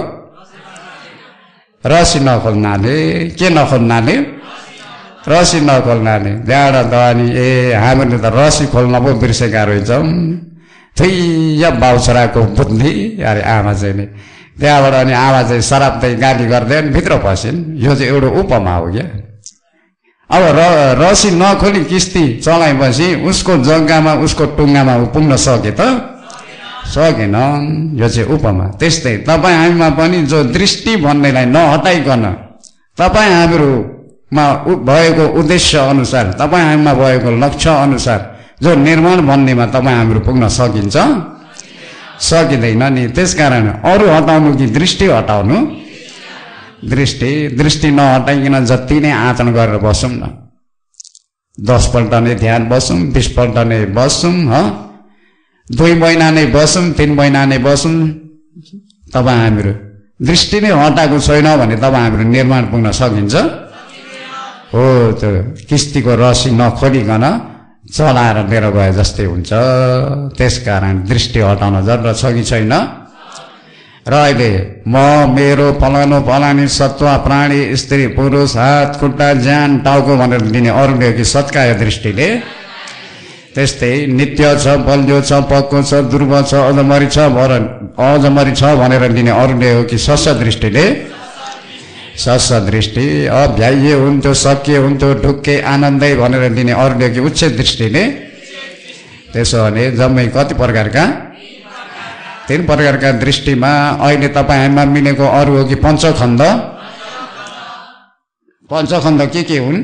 रसी नखोल्नाले। के नखोल्नाले? रसी नखोल्नाले। त्यहाँबाट त अनि ए हामीले त रसी खोल्न पो बिर्सेका रहेछौँ। थैया बाउछराको बुद्धि अरे आमा चाहिँ नि। त्यहाँबाट अनि आमा चाहिँ सराप्दै गाली गर्दै अनि भित्र पसिन्। यो चाहिँ एउटा उपमा हो क्या। अब र रसी नखोली किस्ती चलाएपछि उसको जग्गामा उसको टुङ्गामा पुग्न सके त सकेन। यो चाहिँ उपमा। त्यस्तै तपाईँ हामीमा पनि जो दृष्टि भन्नेलाई नहटाइकन तपाईँ हामीहरूमा भएको उद्देश्य अनुसार तपाईँ हामीमा भएको लक्ष्य अनुसार जो निर्माण भन्नेमा तपाईँ हामीहरू पुग्न सकिन्छ सकिँदैन नि। त्यसकारण अरू हटाउनु कि दृष्टि हटाउनु? दृष्टि दृष्टि नहटाइकन जति नै आचरण गरेर बसौँ न। दसपल्ट नै ध्यान बसौँ, बिसपल्ट नै बसौँ, ह दुई महिना नै बसौँ, तीन महिना नै बसौँ, तपाईँ हामीहरू दृष्टि नै हटाएको छैन भने तपाईँ हामीहरू निर्माण पुग्न सकिन्छ? हो त्यो किस्तीको रसी नखोलिकन चलाएर लिएर गए जस्तै हुन्छ। त्यसकारण दृष्टि हटाउन जरुरत छ कि छैन? र अहिले म मेरो फलानु फलानी सत्व प्राणी स्त्री पुरुष हात खुट्टा ज्यान टाउको भनेर लिने अरूले कि सत्काय दृष्टिले। त्यस्तै नित्य छ, बलियो छ, पक्को छ, ध्रुव छ, अजमरी छ भएर अजमरी छ भनेर लिने अरूले हो कि सस्स दृष्टिले। सस्स दृष्टि अभ्याइए हुन्थ्यो, सकिए हुन्थ्यो, ढुक्के आनन्दै भनेर लिने अरूले कि उच्च दृष्टिले। त्यसो भने जम्मै कति प्रकारका? तीन प्रकारका दृष्टिमा अहिले तपाईँमा मिलेको अरू हो कि पञ्चखण्ड? पञ्चखण्ड के के हुन्?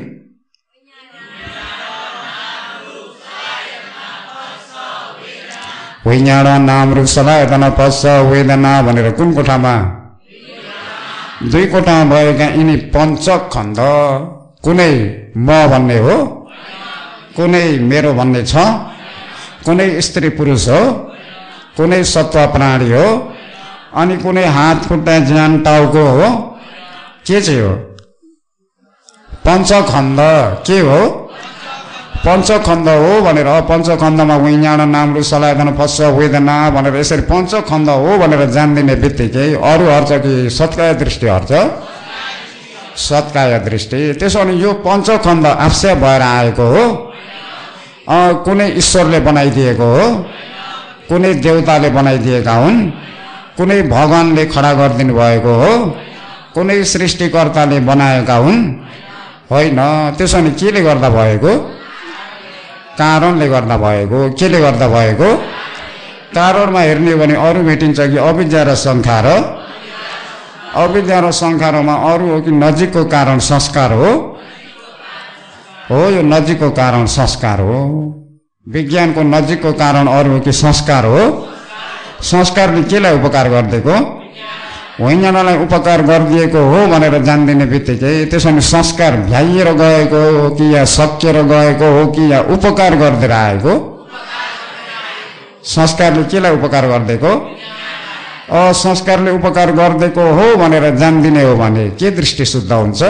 विज्ञान नाम रूप सलयतना पस्छ वेदना भनेर कुन कोठामा? दुई कोठामा भएका यिनी पञ्चखण्ड कुनै म भन्ने हो, कुनै मेरो भन्ने छ, कुनै स्त्री पुरुष हो, कुनै सत्व प्राणी हो, अनि कुनै हात खुट्टा ज्यान टाउको हो। के चाहिँ हो? पञ्चखण्ड के हो? पञ्चखण्ड हो भनेर पञ्चखण्डमा विज्ञान नाम रूप सलयतना पस्छ वेदना भनेर यसरी पञ्चखण्ड हो भनेर जानिदिने बित्तिकै अरू हर्छ कि सत्काय दृष्टि हर्छ? सत्काय दृष्टि। त्यसो भने यो पञ्चखण्ड आफसे भएर आएको हो? कुनै ईश्वरले बनाइदिएको हो, कुनै देवताले बनाइदिएका हुन्, कुनै भगवानले खडा गरिदिनु भएको हो, कुनै सृष्टिकर्ताले बनाएका हुन्? होइन। त्यसो भने केले गर्दा भएको? कारणले गर्दा भएको। केले गर्दा भएको? कारणमा हेर्ने भने अरू भेटिन्छ कि अविद्या र संखार? अविद्या र संखारमा अरू हो कि नजिकको कारण संस्कार हो? हो यो नजिकको कारण संस्कार हो। विज्ञानको नजिकको कारण अरू हो कि संस्कार हो? संस्कारले केलाई उपकार गरिदिएको? विज्ञानलाई उपकार गरिदिएको हो भनेर जानिदिने बित्तिकै त्यसो भने संस्कार भ्याइएर गएको हो कि या सकिएर गएको हो कि या उपकार गरिदिएर आएको? संस्कारले केलाई उपकार गरिदिएको? संस्कारले उपकार गरिदिएको हो भनेर जानिदिने हो भने के दृष्टि शुद्ध हुन्छ?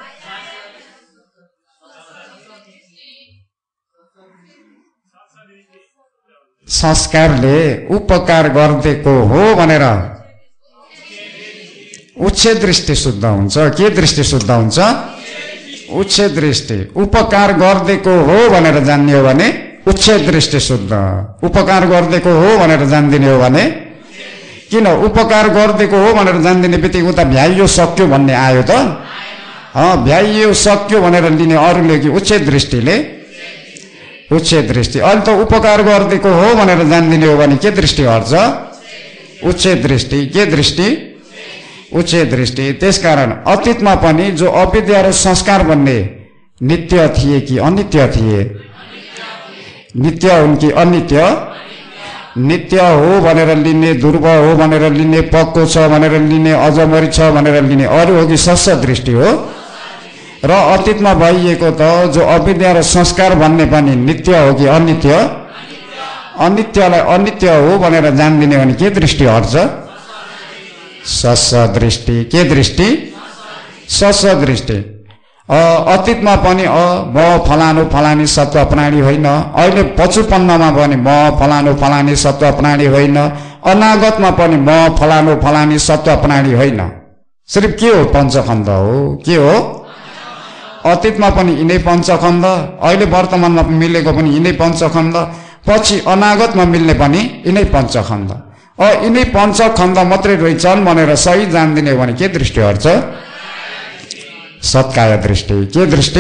संस्कारले उपकार गरिदिएको हो भनेर उच्च दृष्टि शुद्ध हुन्छ। के दृष्टि शुद्ध हुन्छ? उच्च दृष्टि। उपकार गरिदिएको हो भनेर जान्ने हो भने उच्च दृष्टि शुद्ध। उपकार गरिदिएको हो भनेर जानिदिने हो भने किन उपकार गरिदिएको हो भनेर जानिदिने बित्तिकै उता भ्याइयो सक्यो भन्ने आयो त? अँ भ्याइयो सक्यो भनेर लिने अरूले कि उच्च दृष्टिले। उच्च दृष्टि। अहिले त उपकार गरिदिएको हो भनेर जानिदिने हो भने के दृष्टि हट्छ? उच्च दृष्टि। के दृष्टि? उच्च दृष्टि। त्यसकारण अतीतमा पनि जो अविद्या र संस्कार भन्ने नित्य थिए कि अनित्य थिए? नित्य हुन् कि अनित्य? नित्य हो भनेर लिने, ध्रुव हो भनेर लिने, पक्को छ भनेर लिने, अजमरी छ भनेर लिने अरू हो कि सस्स दृष्टि हो? र अतीतमा भइएको त जो अविद्या र संस्कार भन्ने पनि नित्य हो कि अनित्य? अनित्यलाई अनित्य हो भनेर जानिदिने भने के दृष्टि हट्छ? सस्स दृष्टि। के दृष्टि? सस्स दृष्टि। अतीतमा पनि अ म फलानु फलानी सत्व प्राणी होइन, अहिले पचुपन्नमा पनि म फलानु फलानी सत्व प्राणी होइन, अनागतमा पनि म फलानु फलानी सत्व प्राणी होइन। सिर्फ के हो? पञ्चखण्ड हो। के हो? अतीतमा पनि यिनै पञ्चखण्ड, अहिले वर्तमानमा मिलेको पनि यिनै पञ्चखण्ड, पछि अनागतमा मिल्ने पनि यिनै पञ्चखण्ड। अ यिनै पञ्चखण्ड मात्रै रहेछन् भनेर सही जान्दिने भने के दृष्टि हट्छ? सत्काय दृष्टि। के दृष्टि?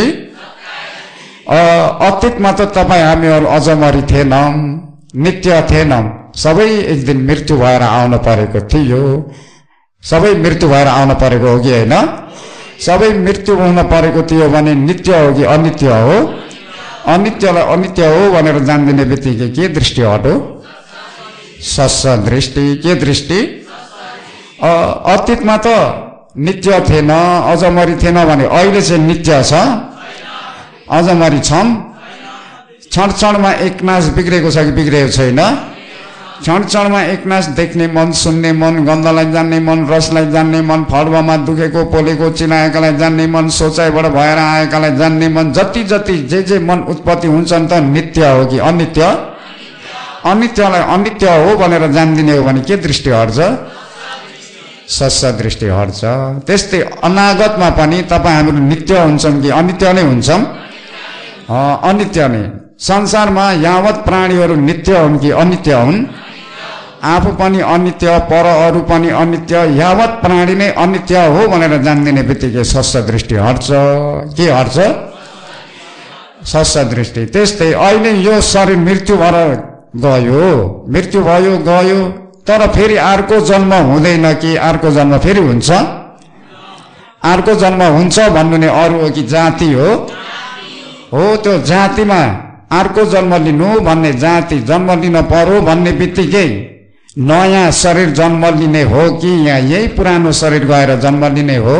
अतीतमा त तपाईँ हामीहरू अजमरी थिएनौँ, नित्य थिएनौँ, सबै एक दिन मृत्यु भएर आउनु परेको थियो। सबै मृत्यु भएर आउनु परेको हो कि होइन? सबै मृत्यु हुन परेको थियो भने नित्य हो कि अनित्य हो? अनित्यलाई अनित्य हो भनेर जान्दिने बित्तिकै के दृष्टि हट्यो? सस्स दृष्टि। के दृष्टि? अतीतमा त नित्य थिएन, अजमरी थिएन भने अहिले चाहिँ नित्य छ, अजमरी छौँ। क्षण क्षणमा एकनाश बिग्रेको छ कि बिग्रेको छैन? क्षण क्षणमा एकनाश देख्ने मन, सुन्ने मन, गन्धलाई जान्ने मन, रसलाई जान्ने मन, फड्वामा दुखेको पोलेको चिनाएकालाई जान्ने मन, सोचाइबाट भएर आएकालाई जान्ने मन, जति जति जे जे मन उत्पत्ति हुन्छन् त नित्य हो कि अनित्य? अनित्यलाई अनित्य हो भनेर जान्दिने हो भने के दृष्टि हट्छ? सस्स दृष्टि हट्छ। त्यस्तै अनागतमा पनि तपाईँ हाम्रो नित्य हुन्छन् कि अनित्य नै हुन्छौँ? अनित्य नै। संसारमा यावत प्राणीहरू नित्य हुन् कि अनित्य हुन्? आफू पनि अनित्य, पर अरू पनि अनित्य, यावत प्राणी नै अनित्य हो भनेर जान्दिने बित्तिकै सस्स दृष्टि हट्छ। के हट्छ? सस्स दृष्टि। त्यस्तै अहिले यो शरीर मृत्यु भएर गयो, मृत्यु भयो गयो, तर फेरि अर्को जन्म हुँदैन कि अर्को जन्म फेरि हुन्छ? अर्को जन्म हुन्छ भन्नु नै अरू हो कि जाति हो? हो, त्यो जातिमा अर्को जन्म लिनु भन्ने, जाति जन्म लिन पर्यो भन्ने बित्तिकै नयाँ शरीर जन्म लिने हो कि यहाँ यही पुरानो शरीर गएर जन्म लिने हो?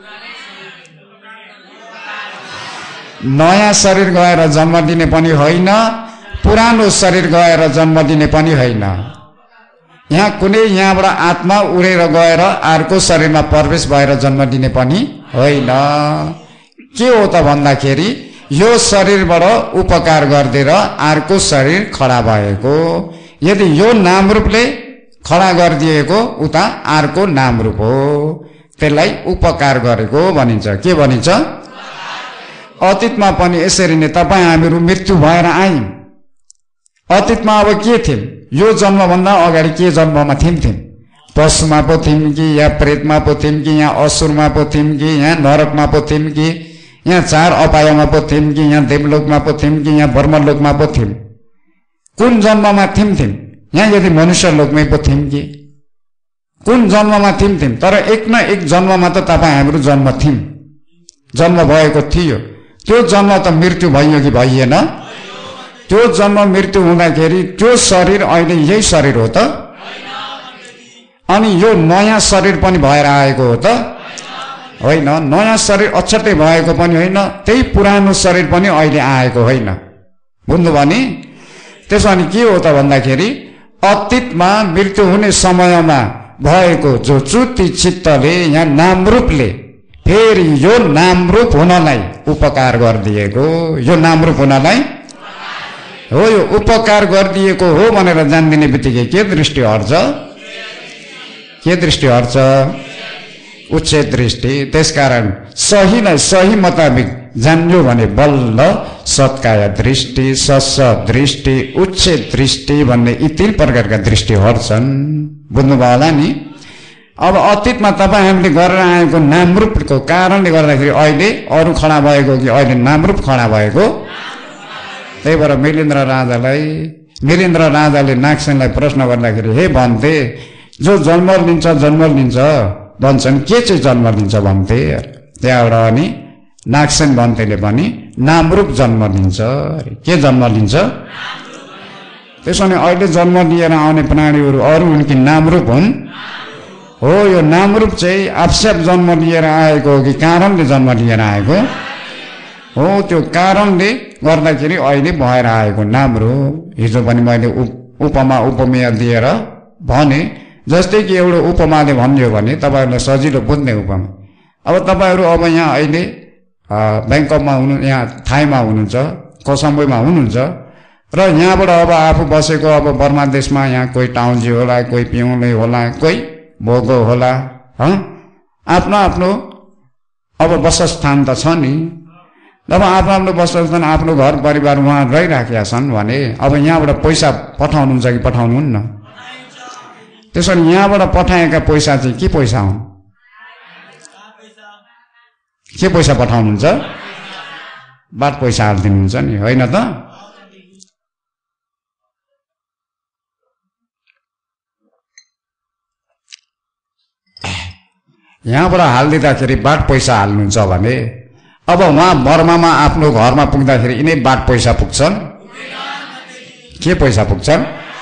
नयाँ शरीर गएर जन्म लिने पनि होइन, पुरानो शरीर गएर जन्म लिने पनि होइन। यहाँ कुनै यहाँबाट आत्मा उडेर गएर अर्को शरीरमा प्रवेश भएर जन्म लिने पनि होइन। के हो त भन्दाखेरि यो शरीरबाट उपकार गरिदिएर अर्को शरीर खडा भएको। यदि यो नाम रूपले खडा गरिदिएको उता अर्को नाम रूप हो, त्यसलाई उपकार गरेको भनिन्छ। के भनिन्छ? अतीतमा पनि यसरी नै तपाईँ हामीहरू मृत्यु भएर आयौँ। अतीतमा अब के थियौँ? यो जन्मभन्दा अगाडि के जन्ममा थियौँ थियौँ? पशुमा पो थियौँ कि या प्रेतमा पो थियौँ कि यहाँ असुरमा पो थियौँ कि यहाँ नरकमा पो थियौँ कि यहाँ चार अपायमा पो थियौँ कि यहाँ देवलोकमा पो थियौँ कि यहाँ ब्रह्मलोकमा पो थियौँ? कुन जन्ममा थियौँ थियौँ? यहाँ यदि मनुष्य लोकमै पो थियौँ कि कुन जन्ममा थियौँ थियौँ? तर एक न एक जन्ममा त तपाईँ हाम्रो जन्म थियौँ, जन्म भएको थियो। त्यो जन्म त मृत्यु भयो कि भइएन? त्यो जन्म मृत्यु हुँदाखेरि त्यो शरीर अहिले यही शरीर हो त? अनि यो नयाँ शरीर पनि भएर आएको हो त? होइन। नयाँ शरीर अछट्टै भएको पनि होइन, त्यही पुरानो शरीर पनि अहिले आएको होइन। बुझ्नुभयो नि? त्यसो भने के हो त भन्दाखेरि अतीतमा मृत्यु हुने समयमा भएको जो चुति चित्तले यहाँ नामरूपले फेरि यो नामरूप हुनलाई उपकार गरिदिएको, यो नामरूप हुनलाई हो, यो उपकार गरिदिएको हो भनेर जान्दिने बित्तिकै के दृष्टि हट्छ? के दृष्टि हट्छ? उच्चेत दृष्टि। त्यसकारण सहीलाई सही मुताबिक जान्यो भने बल्ल सत्काय दृष्टि, सस्स दृष्टि, उच्चेत दृष्टि भन्ने यी तीन प्रकारका दृष्टि हट्छन्। बुझ्नुभयो होला नि? अब अतीतमा तपाईँ हामीले गरेर आएको नामरूपको कारणले गर्दाखेरि अहिले अरू खडा भएको कि अहिले नामरूप खडा भएको? त्यही भएर मिलिन्द्र राजालाई मिलिन्द्र राजाले नागसेनलाई प्रश्न गर्दाखेरि हे भन्थे, जो जन्म लिन्छ जन्म लिन्छ भन्छन्, के चाहिँ जन्म लिन्छ भन्थे? त्यहाँबाट अनि नागसेन भन्थेले पनि नामरूप जन्म लिन्छ। के जन्म लिन्छ? त्यसो भने अहिले जन्म लिएर आउने प्राणीहरू अरू हुन् कि नामरूप हुन्? हो, यो नामरूप चाहिँ आफस्याप जन्म लिएर आएको हो कि कारणले जन्म लिएर आएको हो? त्यो कारणले गर्दाखेरि अहिले भएर आएको नामरूप। हिजो पनि मैले उपमा उपमेय दिएर भने, जस्तै कि एउटा उपमाले भनियो भने तपाईँहरूलाई सजिलो बुझ्ने उपमा। अब तपाईँहरू अब यहाँ अहिले ब्याङ्ककमा हुनु यहाँ थाइमा हुनुहुन्छ कोसम्बोईमा हुनुहुन्छ र यहाँबाट अब आफू बसेको अब बर्मा देशमा यहाँ कोही टाउनजी होला कोही पिउले होला कोही भोगो होला आफ्नो आफ्नो अब वासस्थान त छ नि अब आफ्नो आफ्नो वासस्थान आफ्नो घर परिवार उहाँ रहिराखेका छन् भने अब यहाँबाट पैसा पठाउनुहुन्छ कि पठाउनुहुन्न त्यसो भने यहाँबाट पठाएका पैसा चाहिँ के पैसा हुन् के पैसा पठाउनुहुन्छ बाट पैसा हालिदिनुहुन्छ नि होइन त यहाँबाट हालिदिँदाखेरि बाट पैसा हाल्नुहुन्छ भने अब उहाँ बर्मामा आफ्नो घरमा पुग्दाखेरि यिनै बाट पैसा पुग्छन् के पैसा पुग्छन्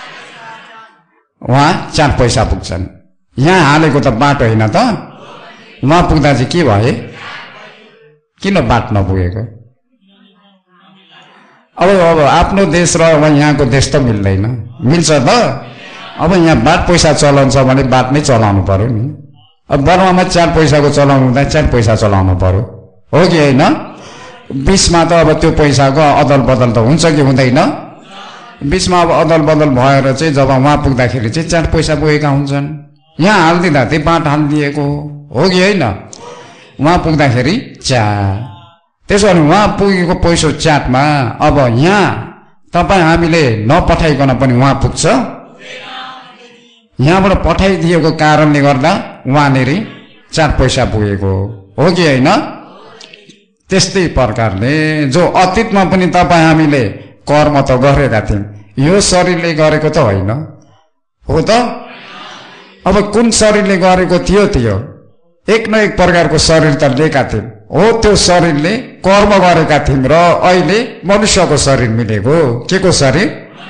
उहाँ चार पैसा पुग्छन् यहाँ हालेको त बाट होइन त उहाँ पुग्दा चाहिँ के भए किन बाट नपुगेको अब अब आफ्नो देश र अब यहाँको देश त मिल्दैन मिल्छ त अब यहाँ बाट पैसा चलाउँछ भने बाट नै चलाउनु पर्यो नि अब बर्मामा चार पैसाको चलाउनु हुँदा चार पैसा चलाउनु पर्यो हो कि होइन बिचमा त अब त्यो पैसाको अदल बदल त हुन्छ कि हुँदैन बिचमा अब अदल बदल भएर चाहिँ जब उहाँ पुग्दाखेरि चाहिँ चार पैसा पुगेका हुन्छन् यहाँ हालिदिँदा त्यही बाट हालिदिएको हो कि होइन उहाँ पुग्दाखेरि चाट त्यसो भने उहाँ पुगेको पैसा चाटमा अब यहाँ तपाईँ हामीले नपठाइकन पनि उहाँ पुग्छ यहाँबाट पठाइदिएको कारणले गर्दा उहाँनेरि चार पैसा पुगेको हो कि होइन त्यस्तै प्रकारले जो अतीतमा पनि तपाईँ हामीले कर्म त गरेका थियौँ यो शरीरले गरेको त होइन हो त अब कुन शरीरले गरेको थियो त्यो एक न एक प्रकारको शरीर त लिएका थियौँ हो त्यो शरीरले कर्म गरेका थियौँ र अहिले मनुष्यको शरीर मिलेको के को शरीर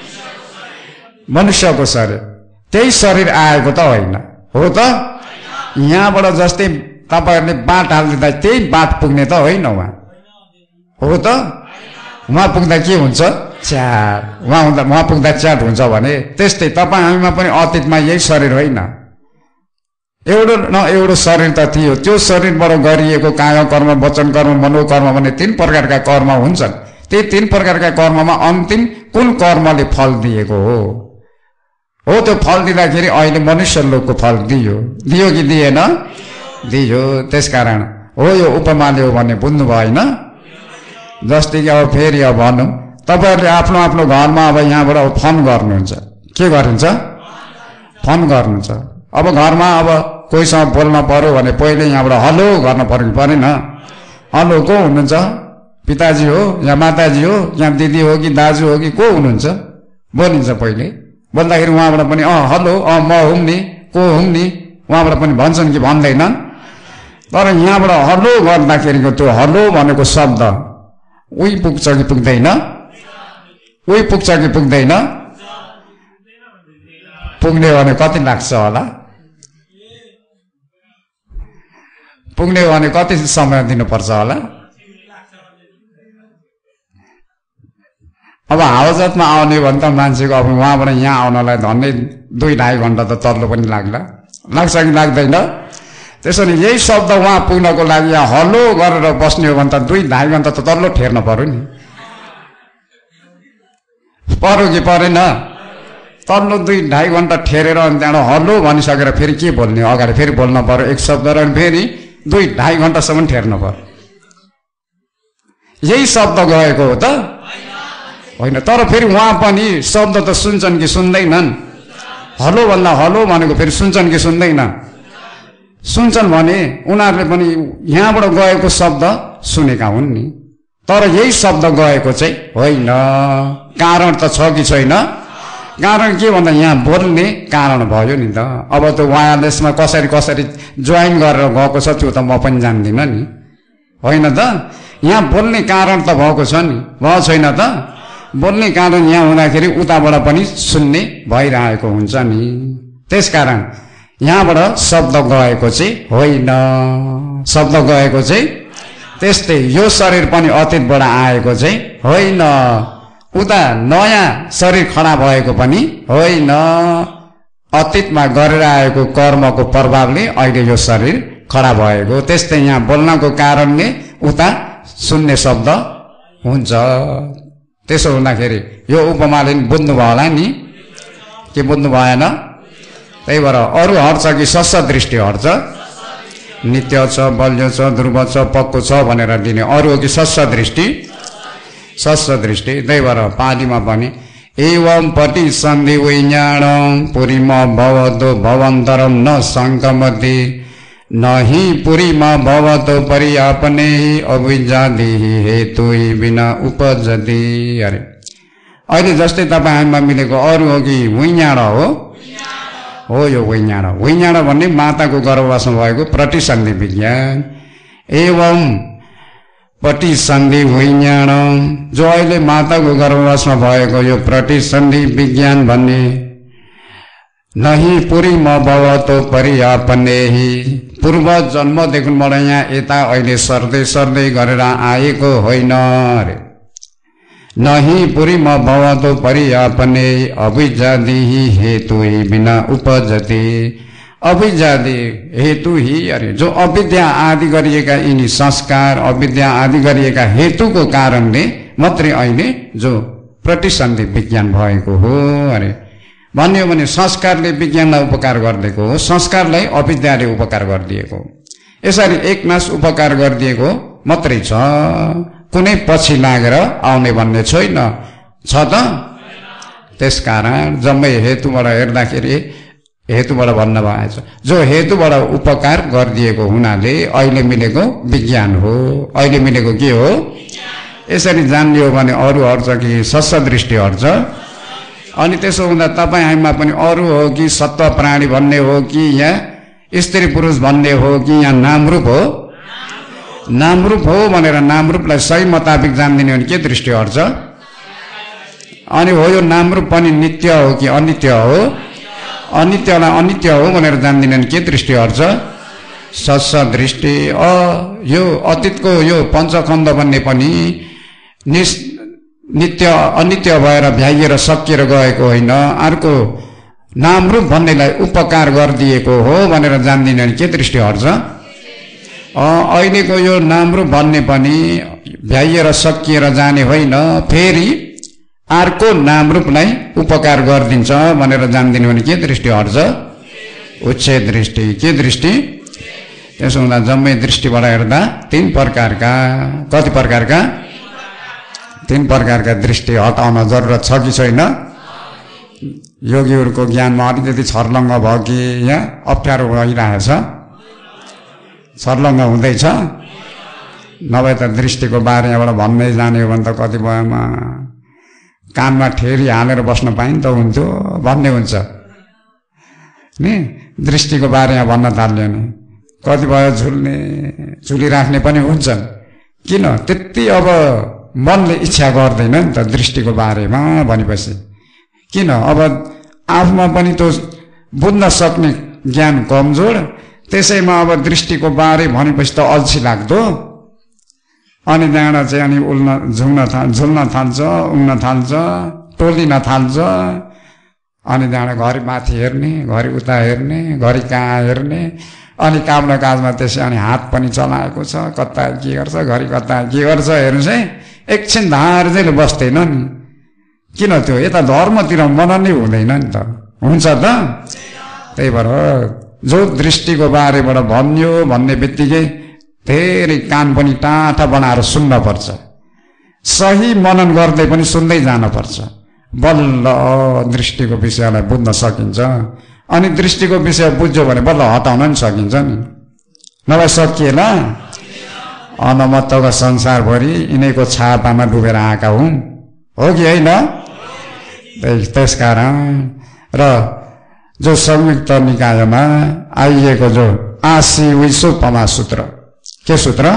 मनुष्यको शरीर त्यही शरीर आएको त होइन हो त यहाँबाट जस्तै तपाईहरुले बाट हाल्दिँदा त्यही बाट पुग्ने त होइन उहाँ हो त उहाँ पुग्दा के हुन्छ चाट उहाँ हुँदा उहाँ पुग्दा चाट हुन्छ भने त्यस्तै तपाईँ हामीमा पनि अतीतमा यही शरीर होइन एउटा न एउटा शरीर त थियो त्यो शरीरबाट गरिएको काया कर्म वचन कर्म मनोकर्म भन्ने तीन प्रकारका कर्म हुन्छन् त्यही तीन प्रकारका कर्ममा अन्तिम कुन कर्मले फल दिएको हो हो त्यो फल दिँदाखेरि अहिले मनुष्य लोकको फल दियो दियो कि दिएन दियो त्यसकारण हो यो उपमाले हो भन्ने बुझ्नु भएन जस्तै कि अब फेरि अब भनौँ तपाईहरुले आफ्नो आफ्नो घरमा अब यहाँबाट फोन गर्नुहुन्छ के गरिन्छ फोन गर्नुहुन्छ अब घरमा अब कोहीसँग बोल्न पर्यो भने पहिले यहाँबाट हेलो गर्न पर्यो परेन हेलो को हुनुहुन्छ पिताजी हो या माताजी हो या दिदी हो कि दाजु हो कि को हुनुहुन्छ बोलिन्छ पहिले बोल्दाखेरि उहाँबाट पनि अँ हेलो अँ म हुँ नि को हुँ नि उहाँबाट पनि भन्छन् कि भन्दैनन् तर यहाँबाट हेलो गर्दाखेरिको त्यो हेलो भनेको शब्द उही पुग्छ कि पुग्दैन उही पुग्छ कि पुग्दैन पुग्ने भने कति लाग्छ होला पुग्ने भने कति समय दिनुपर्छ होला अब हावाजतमा आउने भने त मान्छेको अब उहाँबाट यहाँ आउनलाई धन्नै दुई ढाई घन्टा त तल्लो पनि लाग्ला लाग्छ कि लाग्दैन त्यसो भने यही शब्द उहाँ पुग्नको लागि यहाँ हलो गरेर बस्ने हो भने त दुई ढाई घन्टा त तल्लो ठेर्न पर्यो नि पर्यो कि परेन तल्लो दुई ढाई घन्टा ठेरेर अनि त्यहाँबाट हलो भनिसकेर फेरि के बोल्ने अगाडि फेरि बोल्न पर्यो एक शब्द र फेरि दुई ढाई घन्टासम्म ठेर्न पर्यो यही शब्द गएको हो त होइन तर फेरि उहाँ पनि शब्द त सुन्छन् कि सुन्दैनन् हलो भन्दा हलो भनेको फेरि सुन्छन् कि सुन्दैनन् सुन्छन् भने उनीहरूले पनि यहाँबाट गएको शब्द सुनेका हुन् नि तर यही शब्द गएको चाहिँ होइन कारण त छ कि छैन कारण के भन्दा यहाँ बोल्ने कारण भयो नि त अब त्यो वायरलेसमा कसरी कसरी जोइन गरेर गएको छ त्यो त म पनि जान्दिनँ नि होइन त यहाँ बोल्ने कारण त भएको छ नि भयो छैन त बोल्ने कारण यहाँ हुँदाखेरि उताबाट पनि सुन्ने भइरहेको हुन्छ नि त्यसकारण यहाँबाट शब्द गएको चाहिँ होइन शब्द गएको चाहिँ त्यस्तै यो शरीर पनि अतीतबाट आएको चाहिँ होइन उता नयाँ शरीर खडा भएको पनि होइन अतीतमा गरेर आएको कर्मको प्रभावले अहिले यो शरीर खडा भएको त्यस्तै यहाँ बोल्नको कारणले उता सुन्ने शब्द हुन्छ। त्यसो हुँदाखेरि यो उपमाले बुझ्नुभयो होला नि, के बुझ्नु भएन? त्यही भएर अरू हट्छ कि सस्स दृष्टि हट्छ? नित्य छ, बल्य छ, ध्रुव छ, पक्को छ भनेर दिने। अरू हो कि सस्स दृष्टि? सस्स दृष्टि। त्यही भएर पालीमा पनि एवं प्रतिसन्धि विज्ञानं पुरीमा भवतो भवन्तरं न शङ्कमति नहि पुरीमा भवतो पर्यापने अविजादि हेतु बिना उपजति। अरे अहिले जस्तै तपाईँ हामीमा मिलेको अरू हो कि विज्ञान हो? हो, यो विज्ञान। विज्ञान भन्ने माताको गर्भवासमा भएको प्रतिसन्धि विज्ञान। एवं प्रतिसन्धि विज्ञान, जो अहिले माताको गर्भवासमा भएको यो प्रतिसन्धि विज्ञान भन्ने नहि पुरीमा भवतो पर्यापने पूर्व जन्मदेखिबाट यहाँ यता अहिले सर्दै सर्दै गरेर आएको होइन अरे। नहि पुरीमा भवतो पर्यापने अविजादि हेतु बिना उपजति। अविजादि हेतु ही अरे, जो अविद्या आदि गरिएका यिनी संस्कार, अविद्या आदि गरिएका हेतुको कारणले मात्रै अहिले जो प्रतिसन्धि विज्ञान भएको हो अरे। भन्यो भने संस्कारले विज्ञानलाई उपकार गरिदिएको हो, संस्कारलाई अविद्याले उपकार गरिदिएको। यसरी एकनाश उपकार गरिदिएको मात्रै छ, कुनै पछि लागेर आउने भन्ने छैन। छ त? त्यसकारण जम्मै हेतुबाट हेर्दाखेरि हेतुबाट भन्न भएछ, जो हेतुबाट उपकार गरिदिएको हुनाले अहिले मिलेको विज्ञान हो। अहिले मिलेको के हो? यसरी जानियो भने अरू हट्छ कि सस्स दृष्टि हट्छ? अनि त्यसो हुँदा तपाईँ हामीमा पनि अरू हो कि सत्व प्राणी भन्ने हो कि यहाँ स्त्री पुरुष भन्ने हो कि यहाँ नामरूप हो? नामरूप हो भनेर नामरूपलाई सही मुताबिक जानिदिने हो भने के दृष्टि हट्छ? अनि हो यो नामरूप पनि नित्य हो कि अनित्य हो? अनित्यलाई अनित्य हो भनेर जान्दिनन्, के दृष्टि हट्छ? सस्स दृष्टि। अ यो अतीतको यो पञ्चखण्ड भन्ने पनि निस् नित्य अनित्य भएर भ्याइएर सकिएर गएको होइन, अर्को नामरूप भन्नेलाई उपकार गरिदिएको हो भनेर जान्दिनन्, के दृष्टि हट्छ? अहिलेको यो नामरूप भन्ने पनि भ्याइएर सकिएर जाने होइन, फेरि अर्को नामरूपलाई उपकार गरिदिन्छ भनेर जान्दिनु भने के दृष्टि हट्छ? उच्छेद दृष्टि। के दृष्टि? त्यसो हुँदा जम्मै दृष्टिबाट हेर्दा तीन प्रकारका, कति प्रकारका? तीन प्रकारका दृष्टि हटाउन जरुरत छ कि छैन? योगीहरूको ज्ञानमा अलिकति छर्लङ्ग भयो कि यहाँ अप्ठ्यारो भइरहेछ? छर्लङ्ग हुँदैछ? नभए त दृष्टिको बारेबाट भन्दै जाने हो भने त कतिपयमा कानमा ठेरी हालेर बस्न पाइन त हुन्थ्यो भन्ने हुन्छ नि। दृष्टिको बारेमा भन्न थाल्यो नि कतिपय झुल्ने झुलिराख्ने पनि हुन्छन्। किन? त्यति अब मनले इच्छा गर्दैन नि त दृष्टिको बारेमा भनेपछि। किन? अब आफूमा पनि त बुझ्न सक्ने ज्ञान कमजोर, त्यसैमा अब दृष्टिको बारे भनेपछि त अल्छी लाग्दो। अनि त्यहाँबाट चाहिँ अनि उल्न झुल्न थाल झुल्न थाल्छ, उड्न थाल्छ, टोलिन थाल्छ। अनि त्यहाँबाट घरि माथि हेर्ने, घरि उता हेर्ने, घरि कहाँ हेर्ने। अनि काम र काजमा त्यसै अनि हात पनि चलाएको छ, कता के गर्छ, घरि कता के गर्छ हेर्नुहोस् है, एकछिन धार्जैले बस्दैन नि। किन? त्यो यता धर्मतिर मननै हुँदैन नि त, हुन्छ त? त्यही भएर जो दृष्टिको बारेबाट भन्यो भन्ने बित्तिकै धेरै कान पनि टाटा बनाएर सुन्नपर्छ, सही मनन गर्दै पनि सुन्दै जानुपर्छ, बल्ल दृष्टिको विषयलाई बुझ्न सकिन्छ। अनि दृष्टिको विषय बुझ्यो भने बल्ल हटाउन पनि सकिन्छ नि, नभए सकिएन। अनमत्तको संसारभरि यिनैको छापामा डुबेर आएका हुन्, हो कि होइन? त्यसकारण र जो संयुक्त निकायमा आइएको जो आशी विश्वपमा सूत्र, के सूत्र?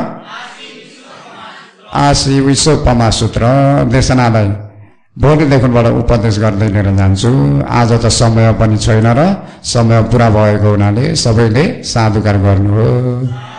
आशी विश्वपमा सूत्र देशनालाई भोलिदेखिबाट उपदेश गर्दै लिएर जान्छु। आज त समय पनि छैन र समय पुरा भएको हुनाले सबैले साधुकार गर्नु हो।